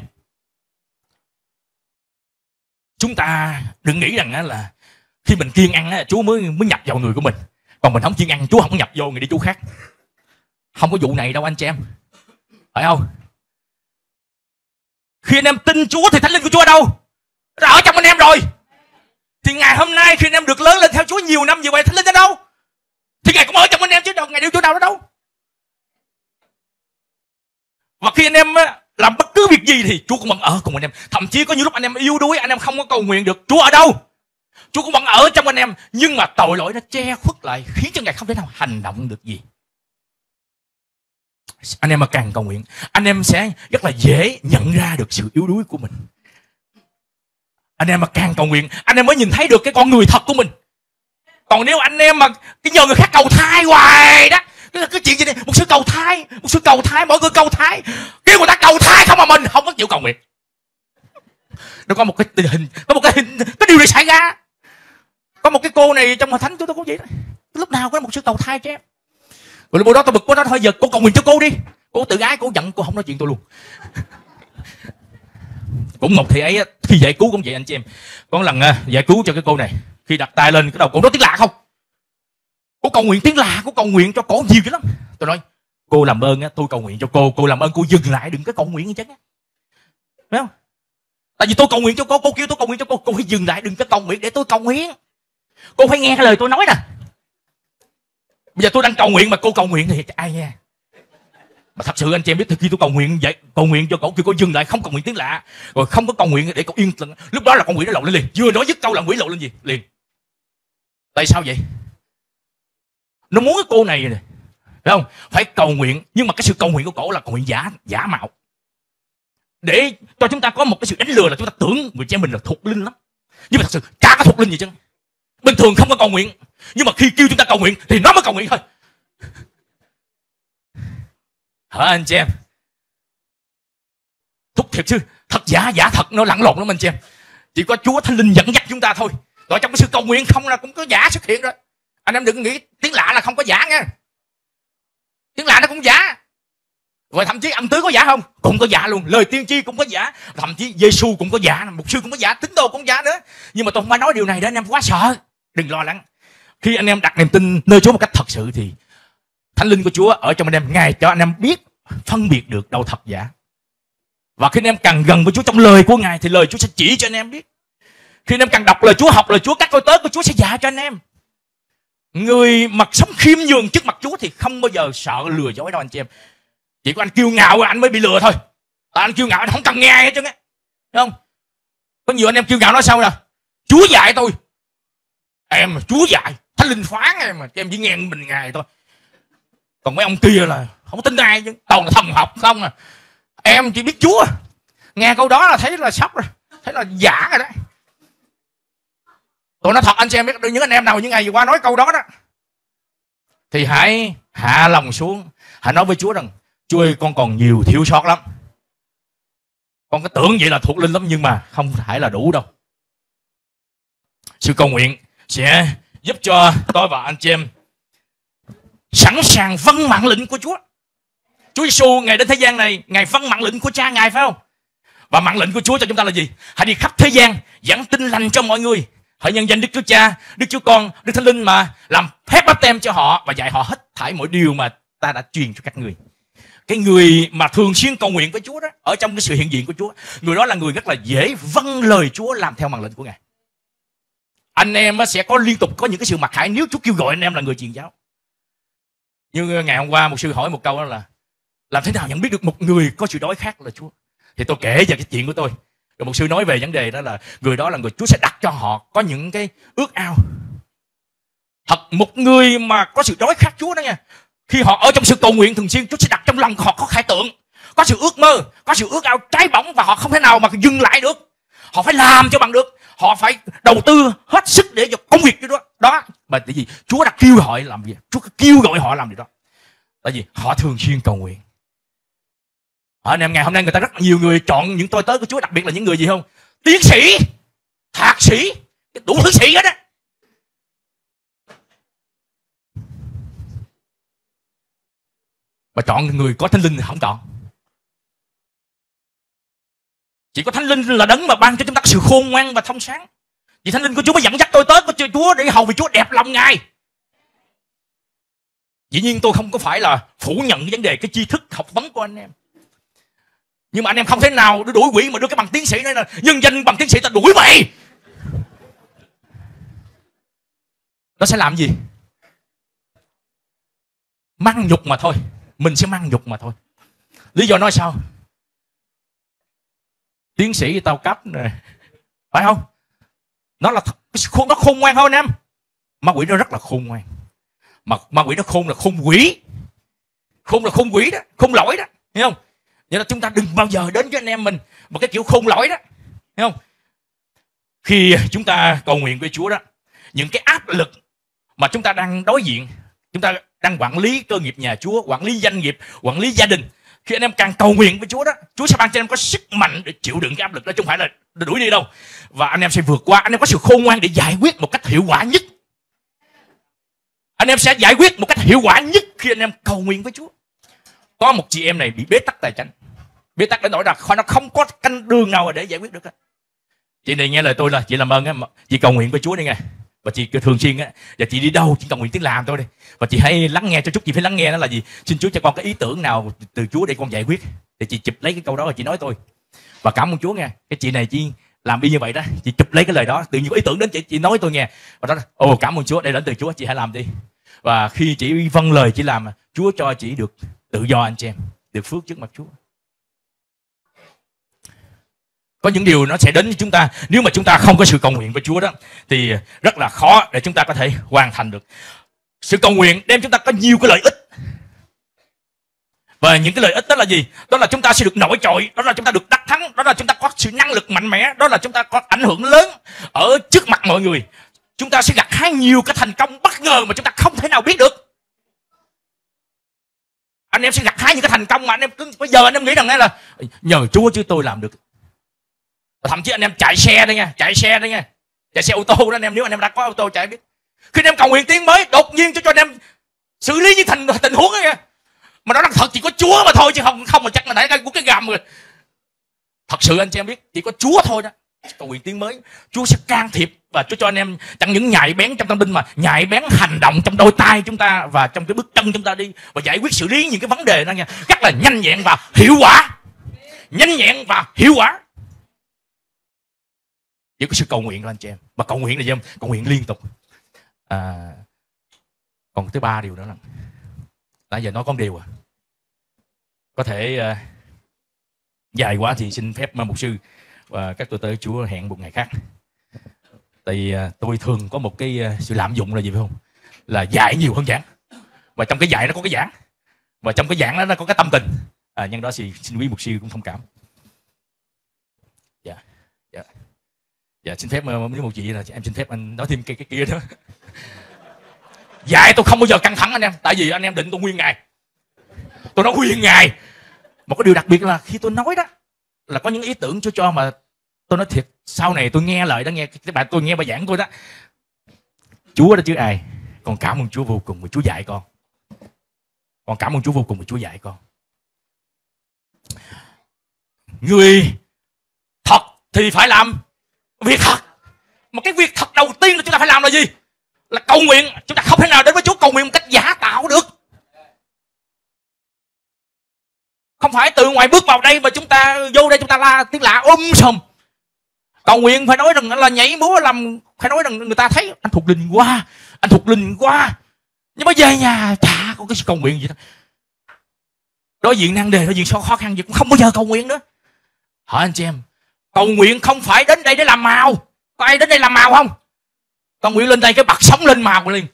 Chúng ta đừng nghĩ rằng là khi mình kiêng ăn Chúa mới mới nhập vào người của mình. Còn mình không kiêng ăn, Chúa không nhập vô người đi Chúa khác. Không có vụ này đâu anh chị em. Phải không? Khi anh em tin Chúa thì Thánh Linh của Chúa ở đâu? Nó ở trong anh em rồi. Thì ngày hôm nay khi anh em được lớn lên theo Chúa nhiều năm như vậy, Thánh Linh ở đâu? Thì Ngài cũng ở trong anh em chứ đâu, Ngài đi chỗ nào đó đâu. Và khi anh em làm bất cứ việc gì thì Chúa cũng vẫn ở cùng anh em. Thậm chí có những lúc anh em yếu đuối, anh em không có cầu nguyện được, Chúa ở đâu? Chúa cũng vẫn ở trong anh em. Nhưng mà tội lỗi nó che khuất lại, khiến cho Ngài không thể nào hành động được gì. Anh em mà càng cầu nguyện, anh em sẽ rất là dễ nhận ra được sự yếu đuối của mình. Anh em mà càng cầu nguyện, anh em mới nhìn thấy được cái con người thật của mình. Còn nếu anh em mà cái nhờ người khác cầu thai hoài đó, cái, cái chuyện gì này, một sự cầu thai, một sự cầu thai, mọi người cầu thai, kêu người ta cầu thai không mà mình không có chịu cầu nguyện. Nó có một cái tình hình, có một cái hình, cái điều này xảy ra. Có một cái cô này trong hội thánh chúng tôi cũng vậy đó. Lúc nào có một sự cầu thai cho em. Rồi bữa đó tôi bực quá đó, thôi giờ cô cầu nguyện cho cô đi. Cô tự ái, cô giận, cô không nói chuyện tôi luôn. Cũng một thì ấy, khi giải cứu cũng vậy anh chị em. Có lần giải cứu cho cái cô này, khi đặt tay lên cái đầu cô nói tiếng lạ không. Cô cầu nguyện tiếng lạ, cô cầu nguyện cho cổ nhiều cái lắm. Tôi nói, cô làm ơn tôi cầu nguyện cho cô, cô làm ơn cô dừng lại, đừng có cầu nguyện chứ. Phải không? Tại vì tôi cầu nguyện cho cô, cô kêu tôi cầu nguyện cho cô, cô hãy dừng lại, đừng có cầu nguyện để tôi cầu nguyện. Cô phải nghe cái lời tôi nói nè. Bây giờ tôi đang cầu nguyện mà cô cầu nguyện thì ai nghe? Mà thật sự anh chị em biết, khi tôi cầu nguyện vậy, cầu nguyện cho cổ, kêu cô dừng lại, không cầu nguyện tiếng lạ, rồi không có cầu nguyện để cổ yên tĩnh, lúc đó là con quỷ nó lộn lên liền. Vừa nói dứt câu là quỷ lộn lên gì liền. Tại sao vậy? Nó muốn cái cô này nè, phải không? Phải cầu nguyện, nhưng mà cái sự cầu nguyện của cổ là cầu nguyện giả giả mạo, để cho chúng ta có một cái sự đánh lừa là chúng ta tưởng người cha mình là thuộc linh lắm. Nhưng mà thật sự chả có thuộc linh gì chứ. Bình thường không có cầu nguyện, nhưng mà khi kêu chúng ta cầu nguyện thì nó mới cầu nguyện thôi. Hả anh chị em? Thúc thiệt chứ, thật giả giả thật nó lẫn lộn lắm anh chị em. Chỉ có Chúa Thánh Linh dẫn dắt chúng ta thôi. Rồi trong cái sự cầu nguyện không là cũng có giả xuất hiện rồi. Anh em đừng nghĩ tiếng lạ là không có giả nha. Tiếng lạ nó cũng giả. Rồi thậm chí âm tứ có giả không? Cũng có giả luôn. Lời tiên tri cũng có giả. Thậm chí Giê-xu cũng có giả, mục sư cũng có giả, tín đồ cũng giả nữa. Nhưng mà tôi không phải nói điều này để anh em quá sợ. Đừng lo lắng. Khi anh em đặt niềm tin nơi Chúa một cách thật sự thì Thánh Linh của Chúa ở trong anh em, Ngài cho anh em biết phân biệt được đâu thật giả. Và khi anh em càng gần với Chúa trong lời của Ngài thì lời Chúa sẽ chỉ cho anh em biết. Khi anh em càng đọc lời Chúa, học lời Chúa, các tôi tớ của Chúa sẽ dạy cho anh em. Người mặt sống khiêm nhường trước mặt Chúa thì không bao giờ sợ lừa dối đâu anh chị em. Chỉ có anh kiêu ngạo anh mới bị lừa thôi. Tại anh kiêu ngạo anh không cần nghe hết chứ nghe. Thấy không? Có nhiều anh em kiêu ngạo nói sao nè, Chúa dạy tôi. Em mà Chúa dạy, Thánh Linh phán em mà, em chỉ nghe mình Ngài thôi. Còn mấy ông kia là không tin ai chứ, toàn là thần học không à. Em chỉ biết Chúa, nghe câu đó là thấy là sốc rồi, thấy là giả rồi đó. Tôi nói thật anh xem biết, những anh em nào những ngày vừa qua nói câu đó đó thì hãy hạ lòng xuống, hãy nói với Chúa rằng Chúa ơi, con còn nhiều thiếu sót lắm. Con có tưởng vậy là thuộc linh lắm, nhưng mà không phải là đủ đâu. Sự cầu nguyện sẽ giúp cho tôi và anh chị em sẵn sàng vâng mạng lệnh của Chúa. Chúa Giêsu Ngài đến thế gian này, Ngài vâng mạng lệnh của Cha Ngài, phải không? Và mạng lệnh của Chúa cho chúng ta là gì? Hãy đi khắp thế gian giảng tin lành cho mọi người. Hãy nhân danh Đức Chúa Cha, Đức Chúa Con, Đức Thánh Linh mà làm phép báp têm cho họ và dạy họ hết thảy mọi điều mà ta đã truyền cho các người. Cái người mà thường xuyên cầu nguyện với Chúa đó, ở trong cái sự hiện diện của Chúa, người đó là người rất là dễ vâng lời Chúa, làm theo mạng lệnh của Ngài. Anh em sẽ có liên tục có những cái sự mặc khải nếu Chúa kêu gọi anh em là người truyền giáo. Như ngày hôm qua một sư hỏi một câu đó là làm thế nào nhận biết được một người có sự đói khát là Chúa? Thì tôi kể về cái chuyện của tôi. Rồi một sư nói về vấn đề đó là người đó là người Chúa sẽ đặt cho họ có những cái ước ao. Thật, một người mà có sự đói khát Chúa đó nha, khi họ ở trong sự cầu nguyện thường xuyên, Chúa sẽ đặt trong lòng họ có khải tượng, có sự ước mơ, có sự ước ao cháy bỏng, và họ không thể nào mà dừng lại được. Họ phải làm cho bằng được, họ phải đầu tư hết sức để cho công việc đó. Đó, mà tại vì Chúa đã kêu gọi làm việc, Chúa kêu gọi họ làm điều đó. Tại vì họ thường xuyên cầu nguyện. Anh em ngày hôm nay người ta rất nhiều người chọn những tôi tớ của Chúa, đặc biệt là những người gì không? Tiến sĩ, thạc sĩ, đủ thứ sĩ hết á. Mà chọn người có Thánh Linh thì không chọn. Chỉ có Thánh Linh là đấng mà ban cho chúng ta sự khôn ngoan và thông sáng. Vì Thánh Linh của Chúa mới dẫn dắt tôi tới của Chúa để hầu vì Chúa đẹp lòng Ngài. Dĩ nhiên tôi không có phải là phủ nhận cái vấn đề cái tri thức học vấn của anh em. Nhưng mà anh em không thể nào đuổi quỷ mà đưa cái bằng tiến sĩ này là nhân danh bằng tiến sĩ ta đuổi mày. Nó sẽ làm gì? Mang nhục mà thôi. Mình sẽ mang nhục mà thôi. Lý do nói sao? Tiến sĩ tao cấp nè, phải không? Nó là nó khôn ngoan hơn anh em. Ma quỷ nó rất là khôn ngoan. Mà ma quỷ nó khôn là khôn quỷ. Khôn là khôn quỷ đó, khôn lỗi đó, hiểu không? Vậy là chúng ta đừng bao giờ đến với anh em mình một cái kiểu khôn lỗi đó, hiểu không? Khi chúng ta cầu nguyện với Chúa đó, những cái áp lực mà chúng ta đang đối diện, chúng ta đang quản lý cơ nghiệp nhà Chúa, quản lý doanh nghiệp, quản lý gia đình. Khi anh em càng cầu nguyện với Chúa đó, Chúa sẽ ban cho anh em có sức mạnh để chịu đựng cái áp lực đó, chứ không phải là đuổi đi đâu. Và anh em sẽ vượt qua, anh em có sự khôn ngoan để giải quyết một cách hiệu quả nhất. Anh em sẽ giải quyết một cách hiệu quả nhất khi anh em cầu nguyện với Chúa. Có một chị em này bị bế tắc tài chính, bế tắc đến nỗi là nó không có canh đường nào để giải quyết được. Chị này nghe lời tôi là chị làm ơn á, chị cầu nguyện với Chúa đi nghe. Và chị thường xuyên á, và chị đi đâu chị cầu nguyện tiếng làm thôi đi. Và chị hãy lắng nghe cho chút, chị phải lắng nghe đó là gì? Xin Chúa cho con cái ý tưởng nào từ Chúa để con giải quyết. Thì chị chụp lấy cái câu đó và chị nói tôi. Và cảm ơn Chúa nghe. Cái chị này chị làm y như vậy đó, chị chụp lấy cái lời đó, tự nhiên có ý tưởng đến chị, chị nói tôi nghe. Và đó, ồ cảm ơn Chúa, đây đến từ Chúa, chị hãy làm đi. Và khi chị vâng lời chị làm, Chúa cho chị được tự do anh chị em, được phước trước mặt Chúa. Có những điều nó sẽ đến với chúng ta nếu mà chúng ta không có sự cầu nguyện với Chúa đó, thì rất là khó để chúng ta có thể hoàn thành được. Sự cầu nguyện đem chúng ta có nhiều cái lợi ích. Và những cái lợi ích đó là gì? Đó là chúng ta sẽ được nổi trội, đó là chúng ta được đắc thắng, đó là chúng ta có sự năng lực mạnh mẽ, đó là chúng ta có ảnh hưởng lớn ở trước mặt mọi người. Chúng ta sẽ gặt hái nhiều cái thành công bất ngờ mà chúng ta không thể nào biết được. Anh em sẽ gặt hái những cái thành công mà anh em cứ bây giờ anh em nghĩ rằng là nhờ Chúa chứ tôi làm được. Thậm chí anh em chạy xe đây nha, chạy xe đây nha, chạy xe ô tô đó anh em, nếu anh em đã có ô tô chạy biết. Khi anh em cầu nguyện tiếng mới, đột nhiên cho cho anh em xử lý những tình tình huống đó nha. Mà nó là thật chỉ có Chúa mà thôi, chứ không không mà chắc là nãy cái của cái gầm rồi. Thật sự anh chị em biết, chỉ có Chúa thôi đó. Cầu nguyện tiếng mới, Chúa sẽ can thiệp và Chúa cho anh em chẳng những nhạy bén trong tâm linh mà nhạy bén hành động trong đôi tay chúng ta và trong cái bước chân chúng ta đi, và giải quyết xử lý những cái vấn đề đó nha, rất là nhanh nhẹn và hiệu quả. Nhanh nhẹn và hiệu quả. Chỉ có sự cầu nguyện đó anh chị em. Và cầu nguyện là gì không? Cầu nguyện liên tục. À, còn thứ ba điều nữa là nãy giờ nói con điều à. Có thể uh, dài quá thì xin phép mục sư và các tôi tới Chúa hẹn một ngày khác. Tại vì uh, tôi thường có một cái uh, sự lạm dụng là gì phải không? Là dạy nhiều hơn giảng. Và trong cái dạy nó có cái giảng. Và trong cái giảng đó nó có cái tâm tình. À, nhân đó thì xin quý mục sư cũng thông cảm. Dạ. Dạ. Dạ xin phép nếu một chị là em xin phép anh nói thêm cái cái kia đó. Dạy tôi không bao giờ căng thẳng anh em, tại vì anh em định tôi nguyên ngày. Tôi nói nguyên ngày. Một cái điều đặc biệt là khi tôi nói đó là có những ý tưởng Chúa cho mà tôi nói thiệt, sau này tôi nghe lời đó, nghe các bạn tôi nghe bài giảng tôi đó. Chúa đó chứ ai. Con cảm ơn Chúa vô cùng vì Chúa dạy con. Con cảm ơn Chúa vô cùng vì Chúa dạy con. Người thật thì phải làm việc thật. Mà cái việc thật đầu tiên là chúng ta phải làm là gì? Là cầu nguyện. Chúng ta không thể nào đến với Chúa cầu nguyện một cách giả tạo được. Không phải từ ngoài bước vào đây mà chúng ta vô đây chúng ta la tiếng lạ um sùm. Cầu nguyện phải nói rằng là nhảy múa làm, phải nói rằng người ta thấy anh thuộc linh quá, anh thuộc linh quá. Nhưng mà về nhà chả có cái cầu nguyện gì đâu. Đối diện nan đề, đối diện khó khăn gì cũng không bao giờ cầu nguyện nữa. Hỏi anh chị em, cầu nguyện không phải đến đây để làm màu. Có ai đến đây làm màu không? Cầu nguyện lên đây cái bật sống lên màu liền.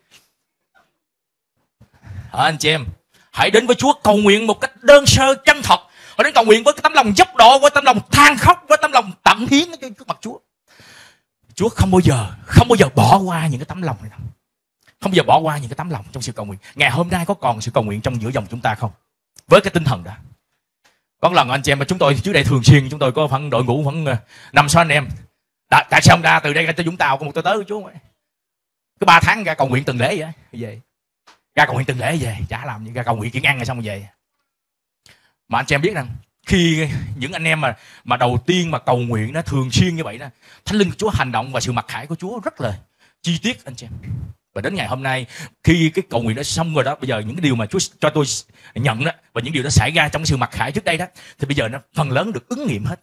Hỏi anh chị em, hãy đến với Chúa cầu nguyện một cách đơn sơ chân thật. Hãy đến cầu nguyện với cái tấm lòng dốc độ, với tấm lòng than khóc, với tấm lòng tận hiến trước mặt Chúa. Chúa không bao giờ, không bao giờ bỏ qua những cái tấm lòng này đâu. Không bao giờ bỏ qua những cái tấm lòng trong sự cầu nguyện. Ngày hôm nay có còn sự cầu nguyện trong giữa dòng chúng ta không? Với cái tinh thần đó. Có lần anh chị em mà chúng tôi trước đây thường xuyên chúng tôi có phần đội ngũ khoảng năm sáu anh em. Đã, tại sao ra từ đây ra tới Vũng Tàu có một tôi tới của Chúa ấy. Cứ ba tháng ra cầu nguyện từng lễ vậy về. Ra cầu nguyện từng lễ về, chả làm gì, ra cầu nguyện chuyện ăn rồi xong rồi về. Mà anh chị em biết rằng khi những anh em mà mà đầu tiên mà cầu nguyện nó thường xuyên như vậy đó, Thánh Linh của Chúa hành động và sự mặc khải của Chúa rất là chi tiết anh chị em. Và đến ngày hôm nay khi cái cầu nguyện đã xong rồi đó, bây giờ những cái điều mà Chúa cho tôi nhận đó và những điều đó xảy ra trong sự mặc khải trước đây đó, thì bây giờ nó phần lớn được ứng nghiệm hết.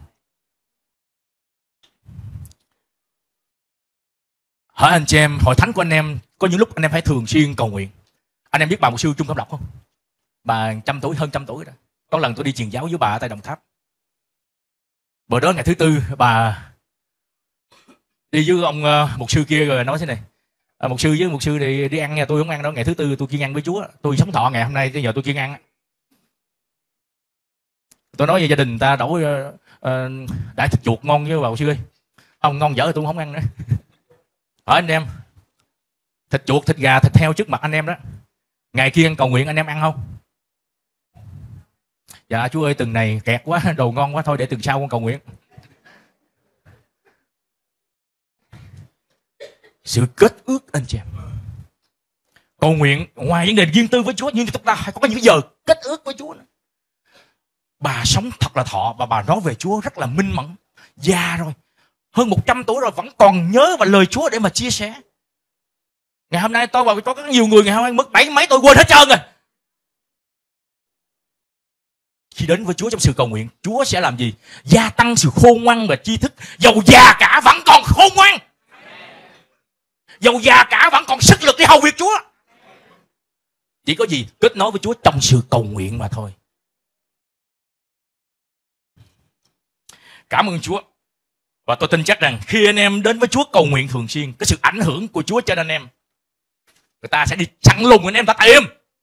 Hỏi anh chị em, hội thánh của anh em có những lúc anh em phải thường xuyên cầu nguyện. Anh em biết bà mục sư Trung Cẩm Lộc không? Bà trăm tuổi, hơn trăm tuổi rồi. Có lần tôi đi truyền giáo với bà ở tại Đồng Tháp. Bữa đó ngày thứ tư bà đi với ông uh, mục sư kia rồi nói thế này: à, mục sư với mục sư thì đi ăn nha, tôi không ăn đâu. Ngày thứ tư tôi kiêng ăn với Chúa, tôi sống thọ ngày hôm nay tới giờ tôi kiêng ăn. Tôi nói về gia đình ta đổi uh, uh, đại thịt chuột ngon với bà mục sư ơi. Ông ngon dở tôi không ăn nữa. Hỏi anh em, thịt chuột, thịt gà, thịt heo trước mặt anh em đó, ngày kia ăn cầu nguyện anh em ăn không? Dạ Chúa ơi, từng này kẹt quá, đồ ngon quá, thôi để tuần sau con cầu nguyện. Sự kết ước anh chị em. Cầu nguyện ngoài vấn đề riêng tư với Chúa, nhưng chúng ta phải có những giờ kết ước với Chúa nữa. Bà sống thật là thọ và bà nói về Chúa rất là minh mẫn. Già rồi, hơn một trăm tuổi rồi vẫn còn nhớ và lời Chúa để mà chia sẻ. Ngày hôm nay tôi và có nhiều người ngày hôm nay mất bảy mấy tôi quên hết trơn rồi. Khi đến với Chúa trong sự cầu nguyện, Chúa sẽ làm gì? Gia tăng sự khôn ngoan và tri thức. Dầu già cả vẫn còn khôn ngoan, dầu già cả vẫn còn sức lực để hầu việc Chúa. Chỉ có gì? Kết nối với Chúa trong sự cầu nguyện mà thôi. Cảm ơn Chúa. Và tôi tin chắc rằng khi anh em đến với Chúa cầu nguyện thường xuyên, cái sự ảnh hưởng của Chúa trên anh em, người ta sẽ đi chặn lùng anh em ta tìm.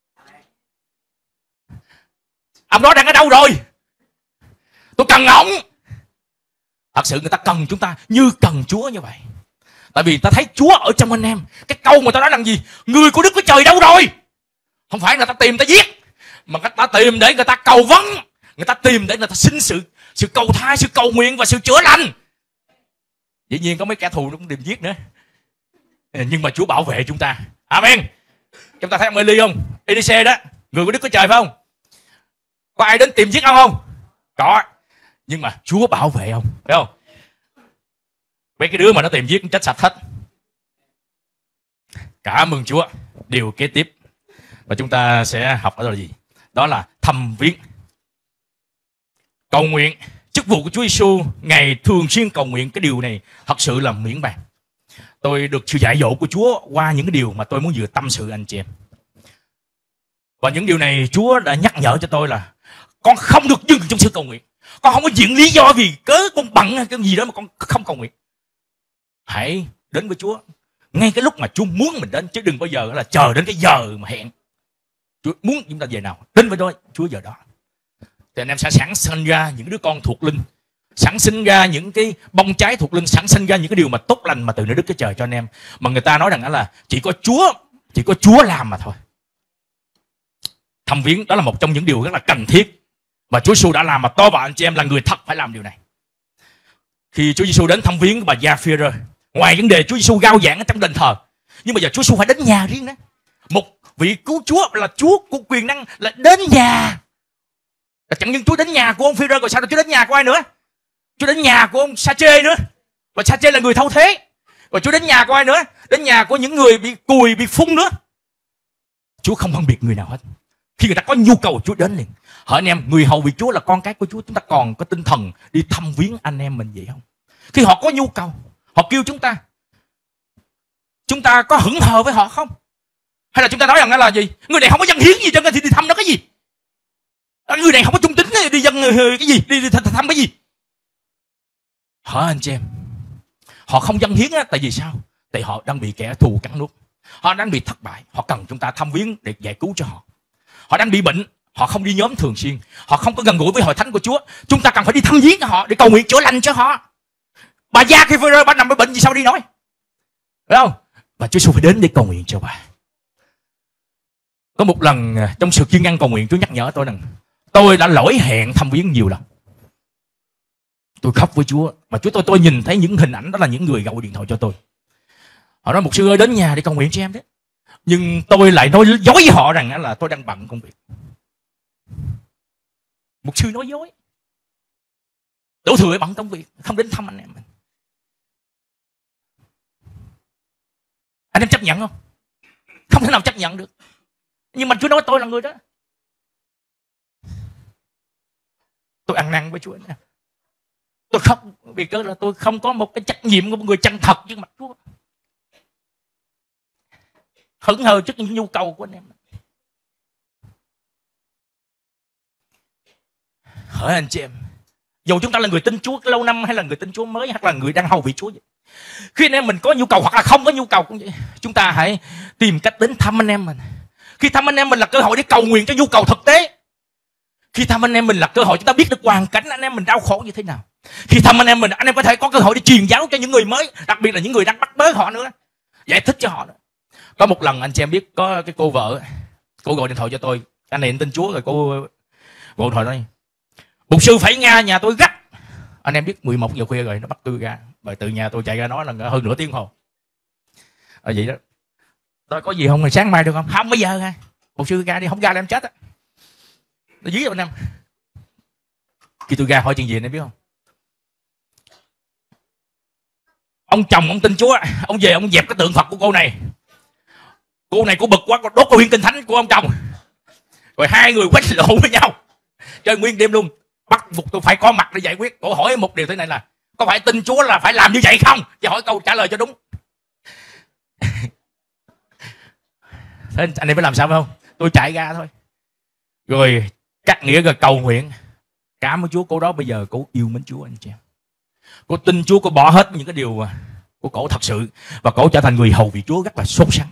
Ông đó đang ở đâu rồi? Tôi cần ổng. Thật sự người ta cần chúng ta như cần Chúa như vậy. Tại vì ta thấy Chúa ở trong anh em. Cái câu mà ta nói là gì? Người của Đức Chúa Trời đâu rồi? Không phải người ta tìm ta giết, mà người ta tìm để người ta cầu vấn. Người ta tìm để người ta xin sự sự cầu thai, sự cầu nguyện và sự chữa lành. Dĩ nhiên có mấy kẻ thù nó cũng tìm giết nữa, nhưng mà Chúa bảo vệ chúng ta. Amen. Chúng ta thấy ông Eli không? Elise đó, người của Đức Chúa Trời phải không? Có ai đến tìm giết ông không? Có. Nhưng mà Chúa bảo vệ ông, phải không? Mấy cái đứa mà nó tìm giết chết sạch hết. Cảm ơn Chúa. Điều kế tiếp và chúng ta sẽ học đó là gì? Đó là thăm viếng. Cầu nguyện. Chức vụ của Chúa Giêsu ngày thường xuyên cầu nguyện, cái điều này thật sự là miễn bàn. Tôi được sự dạy dỗ của Chúa qua những cái điều mà tôi muốn vừa tâm sự anh chị em. Và những điều này Chúa đã nhắc nhở cho tôi là con không được dừng trong sự cầu nguyện. Con không có diện lý do vì cớ con bận hay cái gì đó mà con không cầu nguyện. Hãy đến với Chúa ngay cái lúc mà Chúa muốn mình đến, chứ đừng bao giờ là chờ đến cái giờ mà hẹn. Chúa muốn chúng ta về nào, đến với đó Chúa giờ đó. Thì anh em sẽ sản sinh ra những đứa con thuộc linh, sản sinh ra những cái bông trái thuộc linh, sản sinh ra những cái điều mà tốt lành mà từ nơi Đức Chúa Trời cho anh em. Mà người ta nói rằng đó là chỉ có Chúa, chỉ có Chúa làm mà thôi. Thăm viếng đó là một trong những điều rất là cần thiết và Chúa Giêsu đã làm, mà tôi và anh chị em là người thật phải làm điều này. Khi Chúa Giêsu đến thăm viếng bà Gia-phi-rơ, ngoài vấn đề Chúa Giêsu rao giảng ở trong đền thờ, nhưng bây giờ Chúa Giêsu phải đến nhà riêng đó. Một vị cứu Chúa là Chúa của quyền năng là đến nhà. Chẳng những Chúa đến nhà của ông Phi-rơ rồi sao Chúa đến nhà của ai nữa? Chúa đến nhà của ông Sa-chê nữa. Và Sa-chê là người thâu thế. Và Chúa đến nhà của ai nữa? Đến nhà của những người bị cùi, bị phun nữa. Chúa không phân biệt người nào hết. Khi người ta có nhu cầu Chúa đến liền. Hỏi anh em, người hầu việc Chúa là con cái của Chúa, chúng ta còn có tinh thần đi thăm viếng anh em mình vậy không? Khi họ có nhu cầu, họ kêu chúng ta, chúng ta có hững hờ với họ không? Hay là chúng ta nói rằng là gì? Người này không có dân hiến gì cho nên thì đi thăm nó cái gì? Người này không có trung tín đi dân cái gì? Đi, đi thăm cái gì? Hỏi anh chị em, họ không dân hiến á, tại vì sao? Tại họ đang bị kẻ thù cắn nuốt. Họ đang bị thất bại, họ cần chúng ta thăm viếng để giải cứu cho họ. Họ đang bị bệnh, họ không đi nhóm thường xuyên, họ không có gần gũi với hội thánh của Chúa. Chúng ta cần phải đi thăm viếng họ để cầu nguyện chữa lành cho họ. Bà Gia-phi-rơ bà nằm với bệnh gì sao đi nói? Phải không? Và Chúa Giêsu phải đến để cầu nguyện cho bà. Có một lần trong sự kiên nhẫn cầu nguyện, Chúa nhắc nhở tôi rằng tôi đã lỗi hẹn thăm viếng nhiều lần. Tôi khóc với Chúa, mà Chúa tôi tôi nhìn thấy những hình ảnh đó là những người gọi điện thoại cho tôi. Họ nói mục sư ơi đến nhà để cầu nguyện cho em đấy. Nhưng tôi lại nói dối với họ rằng là tôi đang bận công việc. Mục sư nói dối, đổ thừa bận công việc, không đến thăm anh em mình. Anh em chấp nhận không? Không thể nào chấp nhận được. Nhưng mà Chúa nói tôi là người đó. Tôi ăn năn với Chúa anh em. Tôi không, vì cớ là tôi không có một cái trách nhiệm của một người chân thật trước mặt Chúa. Hững hờ trước những nhu cầu của anh em. Hỏi anh chị em, dù chúng ta là người tin Chúa lâu năm hay là người tin Chúa mới hay là người đang hầu vị Chúa vậy, khi anh em mình có nhu cầu hoặc là không có nhu cầu cũng vậy, chúng ta hãy tìm cách đến thăm anh em mình. Khi thăm anh em mình là cơ hội để cầu nguyện cho nhu cầu thực tế. Khi thăm anh em mình là cơ hội chúng ta biết được hoàn cảnh anh em mình đau khổ như thế nào. Khi thăm anh em mình, anh em có thể có cơ hội để truyền giáo cho những người mới, đặc biệt là những người đang bắt bớ họ nữa, giải thích cho họ nữa. Có một lần anh chị em biết, có cái cô vợ, cô gọi điện thoại cho tôi, anh này tin Chúa rồi, cô gọi điện thoại nói: mục sư phải Nga nhà tôi gấp. Anh em biết mười một giờ khuya rồi, nó bắt tôi ra, rồi từ nhà tôi chạy ra nói là hơn nửa tiếng hồ. Ở vậy đó. Tôi có gì không, ngày sáng mai được không? Không, bây giờ ha. Mục sư ra đi, không ra là em chết á. Nó dí anh em. Khi tôi ra hỏi chuyện gì anh em biết không? Ông chồng ông tin Chúa, ông về ông dẹp cái tượng Phật của cô này. Cô này cô bực quá, cô đốt cái huyễn kinh thánh của ông chồng. Rồi hai người quánh lộn với nhau, chơi nguyên đêm luôn. Bắt buộc tôi phải có mặt để giải quyết. Cô hỏi một điều thế này là: có phải tin Chúa là phải làm như vậy không? Chứ hỏi câu trả lời cho đúng. Thế anh em phải làm sao phải không? Tôi chạy ra thôi. Rồi cắt nghĩa rồi cầu nguyện. Cảm ơn Chúa, cô đó bây giờ cô yêu mến Chúa anh chị em. Cô tin Chúa, cô bỏ hết những cái điều của cổ thật sự, và cổ trở thành người hầu vị Chúa rất là sốt sắng.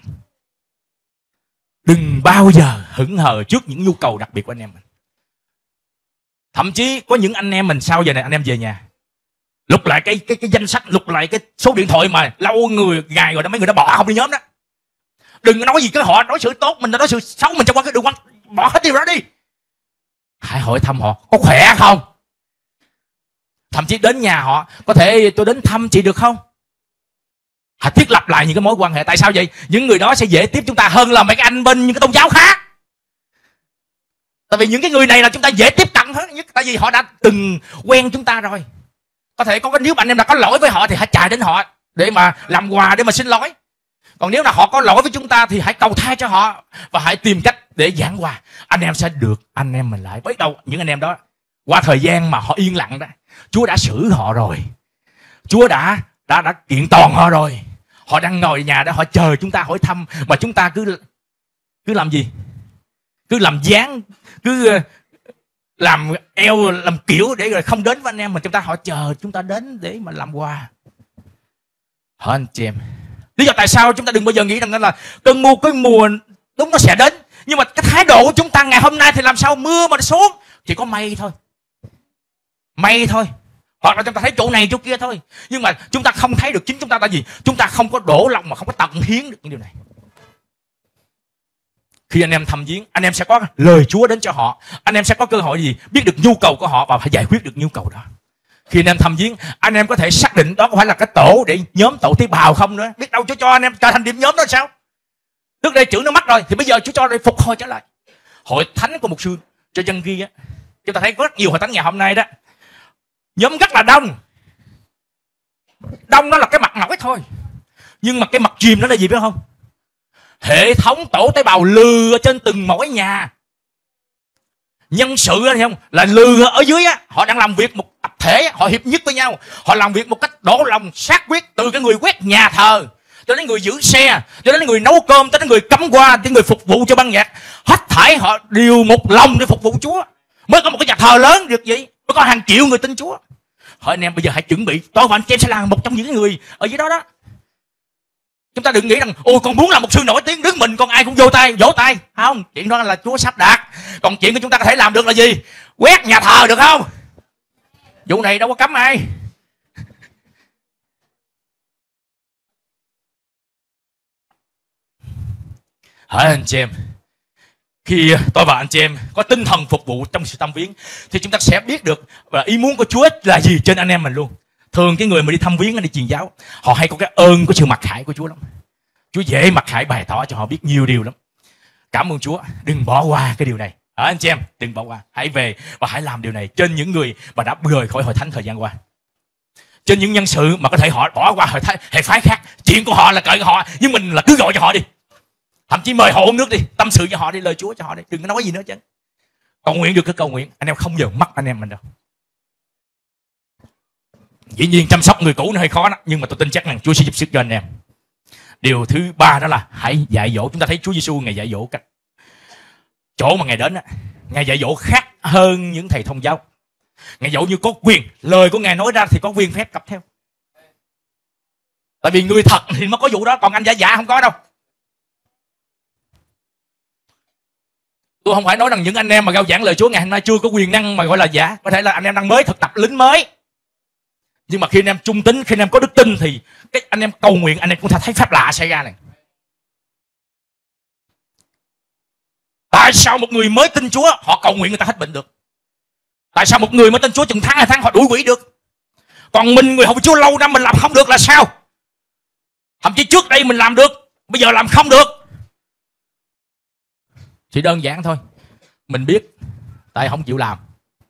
Đừng bao giờ hững hờ trước những nhu cầu đặc biệt của anh em mình. Thậm chí có những anh em mình sau giờ này anh em về nhà, lục lại cái cái cái danh sách, lục lại cái số điện thoại mà lâu người ngày rồi đó mấy người đã bỏ không đi nhóm đó. Đừng nói gì cái họ nói sự tốt mình, nói sự xấu mình, cho qua cái đường quanh, bỏ hết điều đó đi. Hãy hỏi thăm họ có khỏe không. Thậm chí đến nhà họ, có thể tôi đến thăm chị được không? Hãy thiết lập lại những cái mối quan hệ. Tại sao vậy? Những người đó sẽ dễ tiếp chúng ta hơn là mấy cái anh bên những cái tôn giáo khác. Tại vì những cái người này là chúng ta dễ tiếp cận hơn nhất, tại vì họ đã từng quen chúng ta rồi. Có thể có cái, nếu anh em đã có lỗi với họ thì hãy chạy đến họ để mà làm quà, để mà xin lỗi. Còn nếu là họ có lỗi với chúng ta thì hãy cầu tha cho họ và hãy tìm cách để giảng hòa. Anh em sẽ được anh em mình lại. Biết đâu những anh em đó qua thời gian mà họ yên lặng đó, Chúa đã xử họ rồi, Chúa đã đã đã kiện toàn họ rồi. Họ đang ngồi nhà đó, họ chờ chúng ta hỏi thăm, mà chúng ta cứ cứ làm gì? Cứ làm dáng, cứ làm eo, làm kiểu để rồi không đến với anh em mình. Chúng ta họ chờ chúng ta đến để mà làm quà. Hỏi anh chị em, lý do tại sao chúng ta đừng bao giờ nghĩ rằng là cơn mưa cái mùa đúng nó sẽ đến, nhưng mà cái thái độ của chúng ta ngày hôm nay thì làm sao mưa mà nó xuống? Chỉ có mây thôi, mây thôi, hoặc là chúng ta thấy chỗ này chỗ kia thôi, nhưng mà chúng ta không thấy được chính chúng ta. Tại vì chúng ta không có đổ lòng mà không có tận hiến được những điều này. Khi anh em thăm viếng, anh em sẽ có lời Chúa đến cho họ, anh em sẽ có cơ hội gì biết được nhu cầu của họ và phải giải quyết được nhu cầu đó. Khi anh em thăm viếng, anh em có thể xác định đó có phải là cái tổ để nhóm tổ tế bào không nữa. Biết đâu Chúa cho anh em trở thành điểm nhóm đó sao? Trước đây chữ nó mất rồi thì bây giờ Chúa cho để phục hồi trở lại. Hội thánh của mục sư cho dân ghi á, chúng ta thấy có rất nhiều hội thánh ngày hôm nay đó, nhóm rất là đông. Đông nó là cái mặt nổi thôi, nhưng mà cái mặt chìm nó là gì biết không? Hệ thống tổ tế bào lừa trên từng mỗi nhà. Nhân sự đó, không là lừa ở dưới á, họ đang làm việc một tập thể, họ hiệp nhất với nhau, họ làm việc một cách đổ lòng xác quyết, từ cái người quét nhà thờ cho đến người giữ xe, cho đến người nấu cơm, cho đến người cắm hoa, đến người phục vụ cho ban nhạc, hết thảy họ đều một lòng để phục vụ Chúa. Mới có một cái nhà thờ lớn được vậy, mới có hàng triệu người tin Chúa. Hỏi anh em bây giờ hãy chuẩn bị, tôi và anh chị em sẽ là một trong những người ở dưới đó đó. Chúng ta đừng nghĩ rằng ôi con muốn làm một sư nổi tiếng, đứng mình con ai cũng vô tay vỗ tay. Không, chuyện đó là Chúa sắp đặt. Còn chuyện của chúng ta có thể làm được là gì? Quét nhà thờ được không? Vụ này đâu có cấm ai. Hỏi anh chị em, khi tôi và anh chị em có tinh thần phục vụ trong sự thăm viếng thì chúng ta sẽ biết được và ý muốn của Chúa là gì trên anh em mình luôn. Thường cái người mà đi thăm viếng, đi truyền giáo, họ hay có cái ơn của sự mặc khải của Chúa lắm. Chúa dễ mặc khải bày tỏ cho họ biết nhiều điều lắm. Cảm ơn Chúa, đừng bỏ qua cái điều này. À, anh chị em đừng bỏ qua, hãy về và hãy làm điều này trên những người mà đã rời khỏi hội thánh thời gian qua, trên những nhân sự mà có thể họ bỏ qua hội thánh hệ phái khác. Chuyện của họ là cởi họ, nhưng mình là cứ gọi cho họ đi, thậm chí mời họ uống nước đi, tâm sự cho họ đi, lời Chúa cho họ đi, đừng có nói gì nữa chứ. Cầu nguyện được cứ cầu nguyện, anh em không giờ mất anh em mình đâu. Dĩ nhiên chăm sóc người cũ nó hơi khó đó, nhưng mà tôi tin chắc rằng Chúa sẽ giúp sức cho anh em. Điều thứ ba đó là hãy dạy dỗ. Chúng ta thấy Chúa Giêsu ngày dạy dỗ cách chỗ mà Ngài đến á, Ngài dạy dỗ khác hơn những thầy thông giáo. Ngài dỗ như có quyền, lời của Ngài nói ra thì có quyền phép cập theo. Tại vì người thật thì mới có vụ đó, còn anh giả giả không có đâu. Tôi không phải nói rằng những anh em mà rao giảng lời Chúa ngày hôm nay chưa có quyền năng mà gọi là giả. Có thể là anh em đang mới thực tập lính mới. Nhưng mà khi anh em trung tín, khi anh em có đức tin thì cái anh em cầu nguyện, anh em cũng thấy phép lạ xảy ra này. Tại sao một người mới tin Chúa họ cầu nguyện người ta hết bệnh được? Tại sao một người mới tin Chúa chừng tháng hai tháng họ đuổi quỷ được? Còn mình người hầu Chúa lâu năm mình làm không được là sao? Thậm chí trước đây mình làm được, bây giờ làm không được. Chỉ đơn giản thôi. Mình biết tại không chịu làm.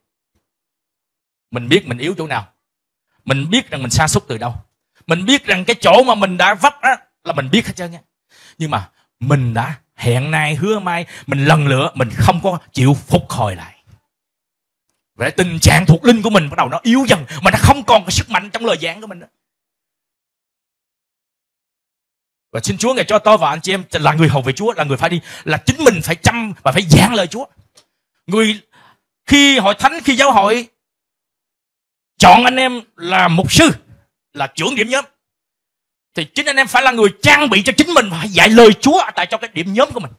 Mình biết mình yếu chỗ nào. Mình biết rằng mình sa sút từ đâu. Mình biết rằng cái chỗ mà mình đã vấp á là mình biết hết trơn nha. Nhưng mà mình đã hẹn nay hứa mai, mình lần lnữa mình không có chịu phục hồi lại. Vậy tình trạng thuộc linh của mình bắt đầu nó yếu dần, mà nó không còn cái sức mạnh trong lời giảng của mình nữa. Và xin Chúa Ngài cho tôi và anh chị em là người hầu về Chúa, là người phải đi, là chính mình phải chăm và phải giảng lời Chúa. Người khi hội thánh, khi giáo hội chọn anh em là mục sư, là trưởng điểm nhóm, thì chính anh em phải là người trang bị cho chính mình và dạy lời Chúa tại cho cái điểm nhóm của mình.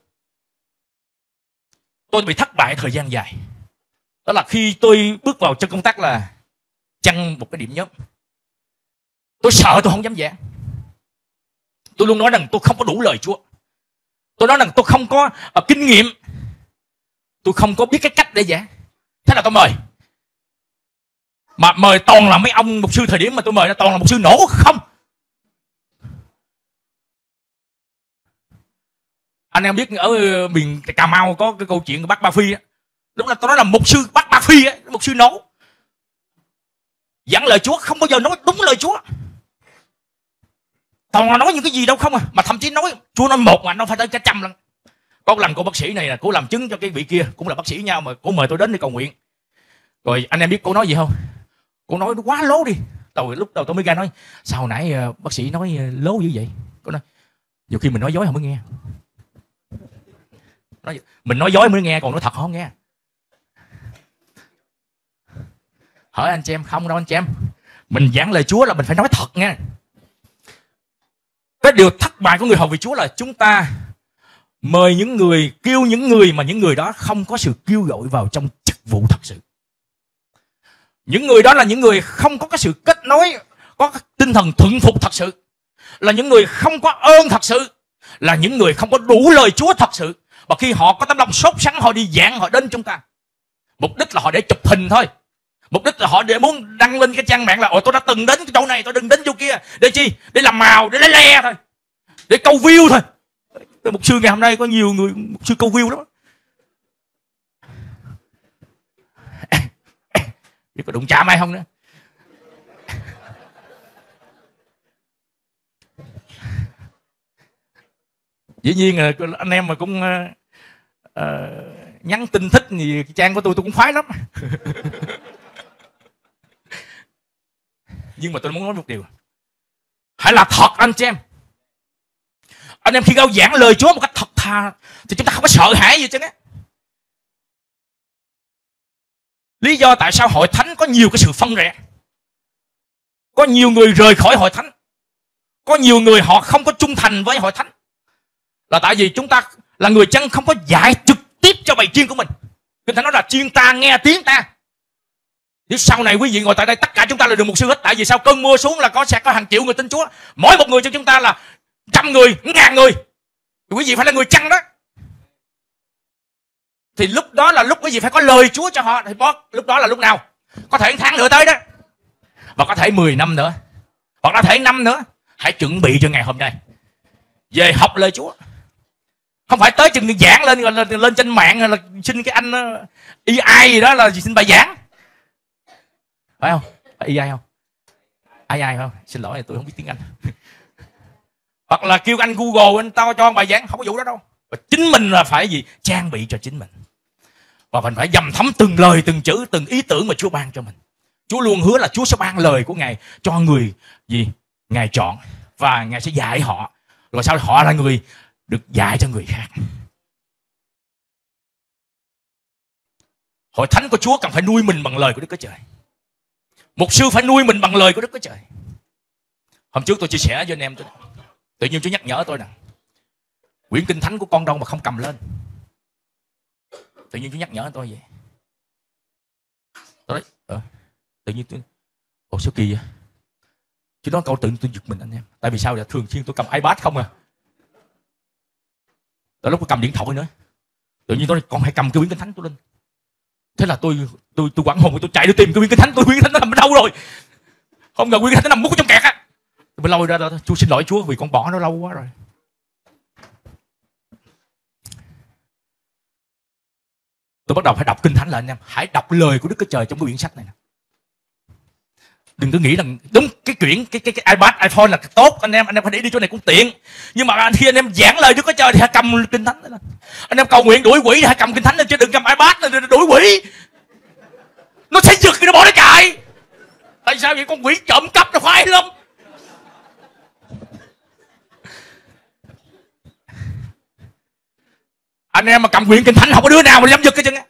Tôi bị thất bại thời gian dài. Đó là khi tôi bước vào trong công tác là chăn một cái điểm nhóm, tôi sợ tôi không dám giảng. Tôi luôn nói rằng tôi không có đủ lời Chúa. Tôi nói rằng tôi không có uh, kinh nghiệm. Tôi không có biết cái cách để giảng. Thế là tôi mời. Mà mời toàn là mấy ông mục sư thời điểm mà tôi mời là toàn là mục sư nổ không. Anh em biết ở miền Cà Mau có cái câu chuyện của bác Ba Phi á. Lúc đó tôi nói là mục sư bác Ba Phi á, mục sư nổ. Giảng lời Chúa không bao giờ nói đúng lời Chúa. Toàn là nói những cái gì đâu không à. Mà thậm chí nói Chúa nói một mà nó phải tới cả trăm lần. Có lần cô bác sĩ này là cô làm chứng cho cái vị kia, cũng là bác sĩ nhau mà cô mời tôi đến để cầu nguyện. Rồi anh em biết cô nói gì không? Cô nói nó quá lố đi. Tôi lúc đầu tôi mới ra nói sao hồi nãy uh, bác sĩ nói uh, lố như vậy. Cô nói nhiều khi mình nói dối không mới nghe. Nói, mình nói dối mới nghe, còn nói thật không nghe. Hỏi anh chị em không đâu anh chị em. Mình giảng lời Chúa là mình phải nói thật nha. Cái điều thất bại của người hầu về Chúa là chúng ta mời những người, kêu những người mà những người đó không có sự kêu gọi vào trong chức vụ thật sự. Những người đó là những người không có cái sự kết nối, có cái tinh thần thuận phục thật sự. Là những người không có ơn thật sự. Là những người không có đủ lời Chúa thật sự. Và khi họ có tấm lòng sốt sắng họ đi giảng, họ đến chúng ta. Mục đích là họ để chụp hình thôi. Mục đích là họ để muốn đăng lên cái trang mạng là ôi tôi đã từng đến cái chỗ này, tôi đừng đến chỗ kia. Để chi? Để làm màu, để lấy le thôi. Để câu view thôi. Mục sư ngày hôm nay có nhiều người mục sư câu view lắm. Biết có đụng chạm ai không nữa. Dĩ nhiên là anh em mà cũng uh, uh, nhắn tin thích thì cái trang của tôi tôi cũng khoái lắm. Nhưng mà tôi muốn nói một điều. Hãy là thật anh chị em. Anh em khi rao giảng lời Chúa một cách thật thà thì chúng ta không có sợ hãi gì chứ á. Lý do tại sao hội thánh có nhiều cái sự phân rẽ, có nhiều người rời khỏi hội thánh, có nhiều người họ không có trung thành với hội thánh, là tại vì chúng ta là người chân không có dạy trực tiếp cho bầy chiên của mình. Kinh Thánh nói là chiên ta nghe tiếng ta. Nếu sau này quý vị ngồi tại đây tất cả chúng ta là được mục sư hết. Tại vì sao? Cơn mưa xuống là có sẽ có hàng triệu người tin Chúa. Mỗi một người trong chúng ta là trăm người, ngàn người. Thì quý vị phải là người chăn đó. Thì lúc đó là lúc quý vị phải có lời Chúa cho họ. Thì lúc đó là lúc nào? Có thể một tháng nữa tới đó. Và có thể mười năm nữa. Hoặc có thể năm nữa. Hãy chuẩn bị cho ngày hôm nay. Về học lời Chúa. Không phải tới chừng giảng lên là lên trên mạng là xin cái anh a i gì đó là xin bài giảng, phải không? Phải a i không? a i không? Xin lỗi tôi không biết tiếng Anh. Hoặc là kêu anh Google anh tao cho bài giảng, không có vụ đó đâu. Và chính mình là phải gì? Trang bị cho chính mình. Và mình phải dầm thấm từng lời, từng chữ, từng ý tưởng mà Chúa ban cho mình. Chúa luôn hứa là Chúa sẽ ban lời của Ngài cho người gì? Ngài chọn. Và Ngài sẽ dạy họ. Rồi sau họ là người được dạy cho người khác. Hội thánh của Chúa cần phải nuôi mình bằng lời của Đức Chúa Trời. Mục sư phải nuôi mình bằng lời của Đức Chúa Trời. Hôm trước tôi chia sẻ với anh em tôi, tự nhiên Chúa nhắc nhở tôi nè, quyển kinh thánh của con đâu mà không cầm lên. Tự nhiên Chúa nhắc nhở tôi vậy. Tôi nói, ờ, tự nhiên tôi, ồ sao kỳ vậy? Chứ đó câu tự nhiên tôi giật mình anh em. Tại vì sao vậy? Thường xuyên tôi cầm iPad không à. Tới lúc tôi cầm điện thoại nữa, tự nhiên tôi nói, con hãy cầm cái quyển kinh thánh tôi lên. Thế là tôi tôi tôi quảng hồn, tôi chạy đi tìm cái quyển kinh thánh. Tôi quyển kinh thánh nó nằm ở đâu rồi? Không ngờ quyển kinh thánh nó nằm mút trong kẹt á. Tôi lôi ra, Chúa xin lỗi Chúa vì con bỏ nó lâu quá rồi. Tôi bắt đầu phải đọc kinh thánh lại anh em. Hãy đọc lời của Đức Chúa Trời trong cái quyển sách này nè. Đừng cứ nghĩ rằng đúng cái quyển cái cái, cái iPad, iPhone là tốt anh em, anh em phải để đi chỗ này cũng tiện. Nhưng mà khi anh em giảng lời Đức Chúa Trời thì hãy cầm kinh thánh lên. Anh em cầu nguyện đuổi quỷ thì hãy cầm kinh thánh lên, chứ đừng cầm iPad lên đuổi quỷ. Nó sẽ giật thì nó bỏ nó chạy. Tại sao vậy? Con quỷ trộm cắp nó khoái lắm. Anh em mà cầm quyển kinh thánh không có đứa nào mà dám giật cái chân á.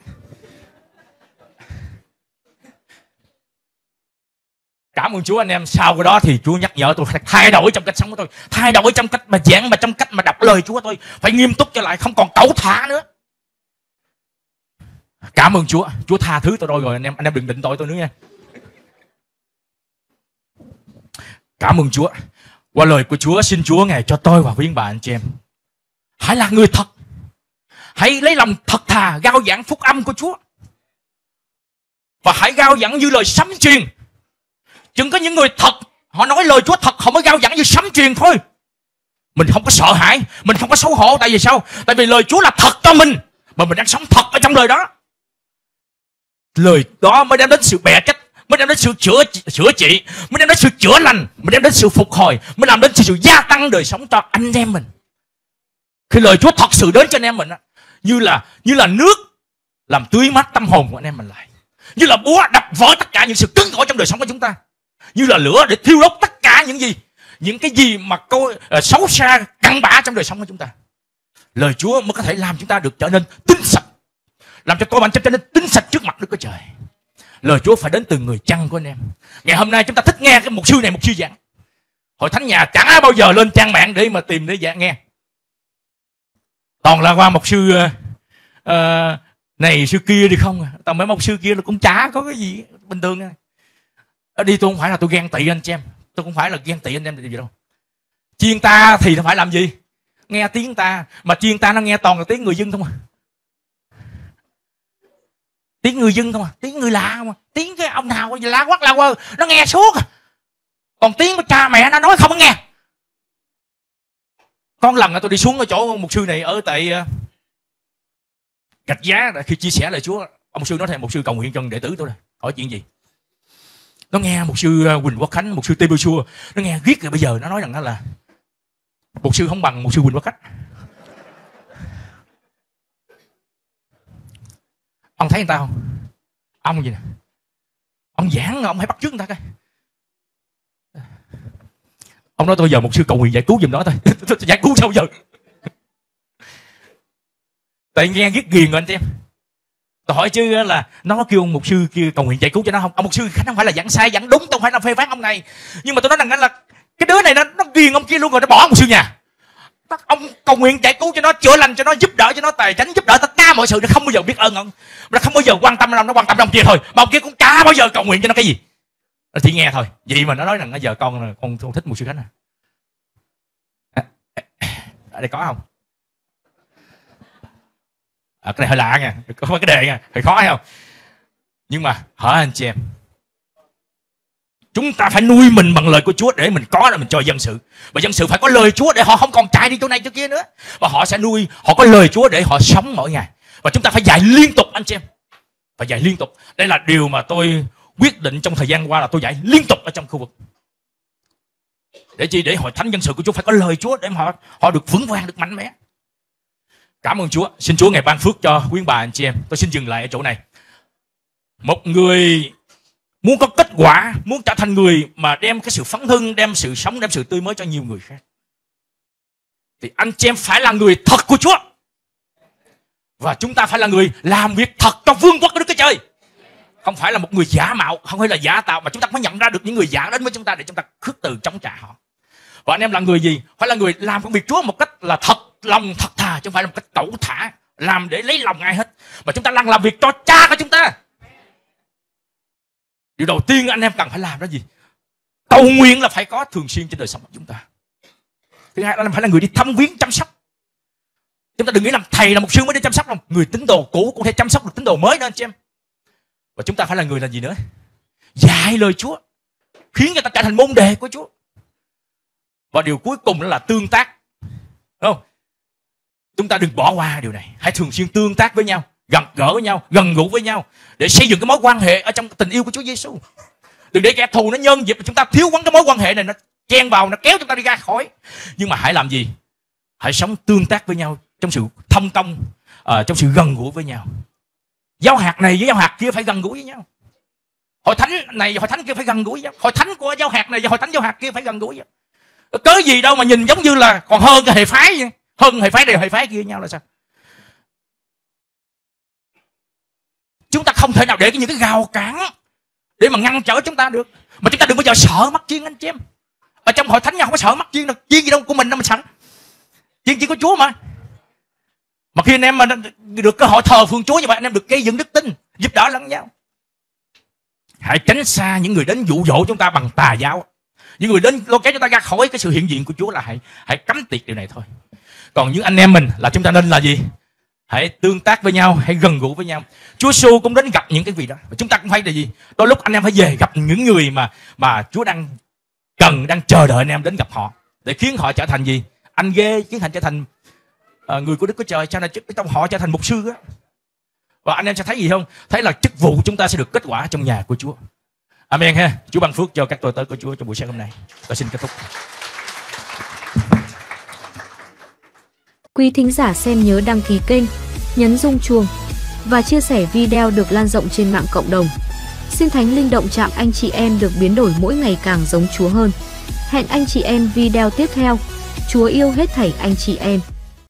Cảm ơn Chúa anh em. Sau cái đó thì Chúa nhắc nhở tôi phải thay đổi trong cách sống của tôi, thay đổi trong cách mà giảng, mà trong cách mà đọc lời Chúa tôi phải nghiêm túc trở lại, không còn cẩu thả nữa. Cảm ơn Chúa, Chúa tha thứ tôi rồi anh em, anh em đừng định tội tôi nữa nha. Cảm ơn Chúa. Qua lời của Chúa, xin Chúa Ngài cho tôi và quý bà anh chị em hãy là người thật, hãy lấy lòng thật thà rao giảng phúc âm của Chúa, và hãy rao giảng như lời sấm truyền. Chừng có những người thật, họ nói lời Chúa thật, họ mới rao giảng như sấm truyền thôi. Mình không có sợ hãi, mình không có xấu hổ. Tại vì sao? Tại vì lời Chúa là thật cho mình, mà mình đang sống thật ở trong lời đó. Lời đó mới đem đến sự bẻ trách, mới đem đến sự chữa chữa trị, mới đem đến sự chữa lành, mới đem đến sự phục hồi, mới làm đến sự gia tăng đời sống cho anh em mình. Khi lời Chúa thật sự đến cho anh em mình, như là như là nước làm tưới mát tâm hồn của anh em mình lại, như là búa đập vỡ tất cả những sự cứng cỏi trong đời sống của chúng ta, như là lửa để thiêu đốt tất cả những gì những cái gì mà câu uh, xấu xa cặn bã trong đời sống của chúng ta. Lời Chúa mới có thể làm chúng ta được trở nên tinh sạch, làm cho tôi bạn trở nên tinh sạch trước mặt Đức Chúa Trời. Lời Chúa phải đến từ người chăn của anh em. Ngày hôm nay chúng ta thích nghe cái mục sư này mục sư giảng. Hội thánh nhà chẳng ai bao giờ lên trang mạng để mà tìm để giảng nghe. Toàn là qua mục sư uh, uh, này sư kia đi không à. Toàn mấy mục sư kia là cũng chả có cái gì, bình thường này. Ở đi tôi không phải là tôi ghen tị anh chị em, tôi không phải là ghen tị anh em gì đâu. Chiên ta thì nó phải làm gì? Nghe tiếng ta, mà chiên ta nó nghe toàn là tiếng người dân không à. Tiếng người dân không à, tiếng người lạ không à, tiếng cái ông nào la quắc la quơ nó nghe suốt à. Còn tiếng của cha mẹ nó nói không có nghe. Có lần tôi đi xuống ở chỗ mục sư này ở tại uh, Gạch Giá, khi chia sẻ lời Chúa, ông mục sư nói thầy mục sư cầu nguyện cho đệ tử tôi này. Hỏi chuyện gì? Nó nghe mục sư Quỳnh Quốc Khánh, mục sư Tê Bưu Xua, nó nghe riết rồi bây giờ nó nói rằng đó là mục sư không bằng mục sư Quỳnh Quốc Khánh. Ông thấy người ta không? Ông gì nè, ông giảng ông hãy bắt chước người ta coi. Ông nói tôi giờ mục sư cầu nguyện giải cứu giùm đó thôi. Giải cứu sao giờ? Tại nghe ghét ghiền rồi anh em. Tôi hỏi chứ là nó kêu ông mục sư kia cầu nguyện giải cứu cho nó không? Ông mục sư Khánh không phải là giảng sai giảng đúng, tôi không phải là phê phán ông này, nhưng mà tôi nói rằng là cái đứa này nó nó ghiền ông kia luôn rồi, nó bỏ mục sư nhà. Ông cầu nguyện giải cứu cho nó, chữa lành cho nó, giúp đỡ cho nó, tài chánh giúp đỡ tất cả mọi sự, nó không bao giờ biết ơn ông, nó không bao giờ quan tâm đâu, nó quan tâm ông kia thôi, mà ông kia cũng chả bao giờ cầu nguyện cho nó cái gì. Nó chỉ nghe thôi. Vậy mà nó nói rằng giờ con con không thích mục sư Khánh à. À, ở đây có không? À, cái này hơi lạ nha, có cái đề nha, hơi khó hay không? Nhưng mà hỏi anh chị em, Chúng ta phải nuôi mình bằng lời của Chúa để mình có, để mình cho dân sự. Và dân sự phải có lời Chúa để họ không còn chạy đi chỗ này chỗ kia nữa. Và họ sẽ nuôi, họ có lời Chúa để họ sống mỗi ngày. Và chúng ta phải dạy liên tục anh chị em. Phải dạy liên tục. Đây là điều mà tôi quyết định trong thời gian qua, là tôi dạy liên tục ở trong khu vực. Để chi? Để hội thánh dân sự của Chúa phải có lời Chúa để mà họ, họ được vững vàng, được mạnh mẽ. Cảm ơn Chúa. Xin Chúa ngày ban phước cho quý bà anh chị em. Tôi xin dừng lại ở chỗ này. Một người muốn có kết quả, muốn trở thành người mà đem cái sự phấn hưng, đem sự sống, đem sự tươi mới cho nhiều người khác, thì anh chị em phải là người thật của Chúa. Và chúng ta phải là người làm việc thật cho vương quốc của Đức Chúa Trời. Không phải là một người giả mạo, không phải là giả tạo, mà chúng ta phải nhận ra được những người giả đến với chúng ta để chúng ta khước từ chống trả họ. Và anh em là người gì? Phải là người làm công việc Chúa một cách là thật lòng, thật thà, chứ không phải là một cách cẩu thả, làm để lấy lòng ai hết. Mà chúng ta đang làm việc cho Cha của chúng ta. Điều đầu tiên anh em cần phải làm đó gì? Cầu nguyện là phải có thường xuyên trên đời sống của chúng ta. Thứ hai, anh em phải là người đi thăm viếng, chăm sóc. Chúng ta đừng nghĩ làm thầy là một sư mới đi chăm sóc đâu. Người tín đồ cũ cũng thể chăm sóc được tín đồ mới nữa anh chị em. Và chúng ta phải là người là gì nữa? Dạy lời Chúa, khiến người ta trở thành môn đệ của Chúa. Và điều cuối cùng đó là tương tác. Đúng không? Chúng ta đừng bỏ qua điều này. Hãy thường xuyên tương tác với nhau, gặp gỡ với nhau, gần gũi với nhau, để xây dựng cái mối quan hệ ở trong tình yêu của Chúa Giêsu. Đừng để kẻ thù nó nhân dịp chúng ta thiếu vắng cái mối quan hệ này, nó chen vào, nó kéo chúng ta đi ra khỏi. Nhưng mà hãy làm gì? Hãy sống tương tác với nhau trong sự thông công, uh, trong sự gần gũi với nhau. Giáo hạt này với giáo hạt kia phải gần gũi với nhau. Hội thánh này và hội thánh kia phải gần gũi với nhau. Hội thánh của giáo hạt này và hội thánh giáo hạt kia phải gần gũi với nhau. Cớ gì đâu mà nhìn giống như là còn hơn cái hệ phái vậy. Hơn hệ phái này hệ phái kia với nhau là sao? Chúng ta không thể nào để những cái rào cản để mà ngăn trở chúng ta được. Mà chúng ta đừng bao giờ sợ mắt chiên anh chị em. Ở trong hội thánh nhau không có sợ mắt chiên đâu. Chiên gì đâu của mình đâu mà sợ. Chiên chỉ có Chúa mà. Mà khi anh em mà được cơ hội thờ phượng Chúa như vậy, anh em được gây dựng đức tin, giúp đỡ lẫn nhau. Hãy tránh xa những người đến dụ dỗ chúng ta bằng tà giáo. Những người đến lôi kéo chúng ta ra khỏi cái sự hiện diện của Chúa, là hãy hãy cấm tiệt điều này thôi. Còn những anh em mình là chúng ta nên là gì? Hãy tương tác với nhau, hãy gần gũi với nhau. Chúa Giêsu cũng đến gặp những cái vị đó. Và chúng ta cũng phải là gì? Đôi lúc anh em phải về gặp những người mà mà Chúa đang cần, đang chờ đợi anh em đến gặp họ, để khiến họ trở thành gì? Anh ghê, khiến thành trở thành uh, người của Đức Chúa Trời, cho nên trong họ trở thành mục sư á. Và anh em sẽ thấy gì không? Thấy là chức vụ chúng ta sẽ được kết quả trong nhà của Chúa. Amen ha. Chúa ban phước cho các tôi tớ của Chúa trong buổi sáng hôm nay. Tôi xin kết thúc. Quý thính giả xem nhớ đăng ký kênh, nhấn rung chuông và chia sẻ video được lan rộng trên mạng cộng đồng. Xin Thánh Linh động chạm anh chị em được biến đổi mỗi ngày càng giống Chúa hơn. Hẹn anh chị em video tiếp theo. Chúa yêu hết thảy anh chị em.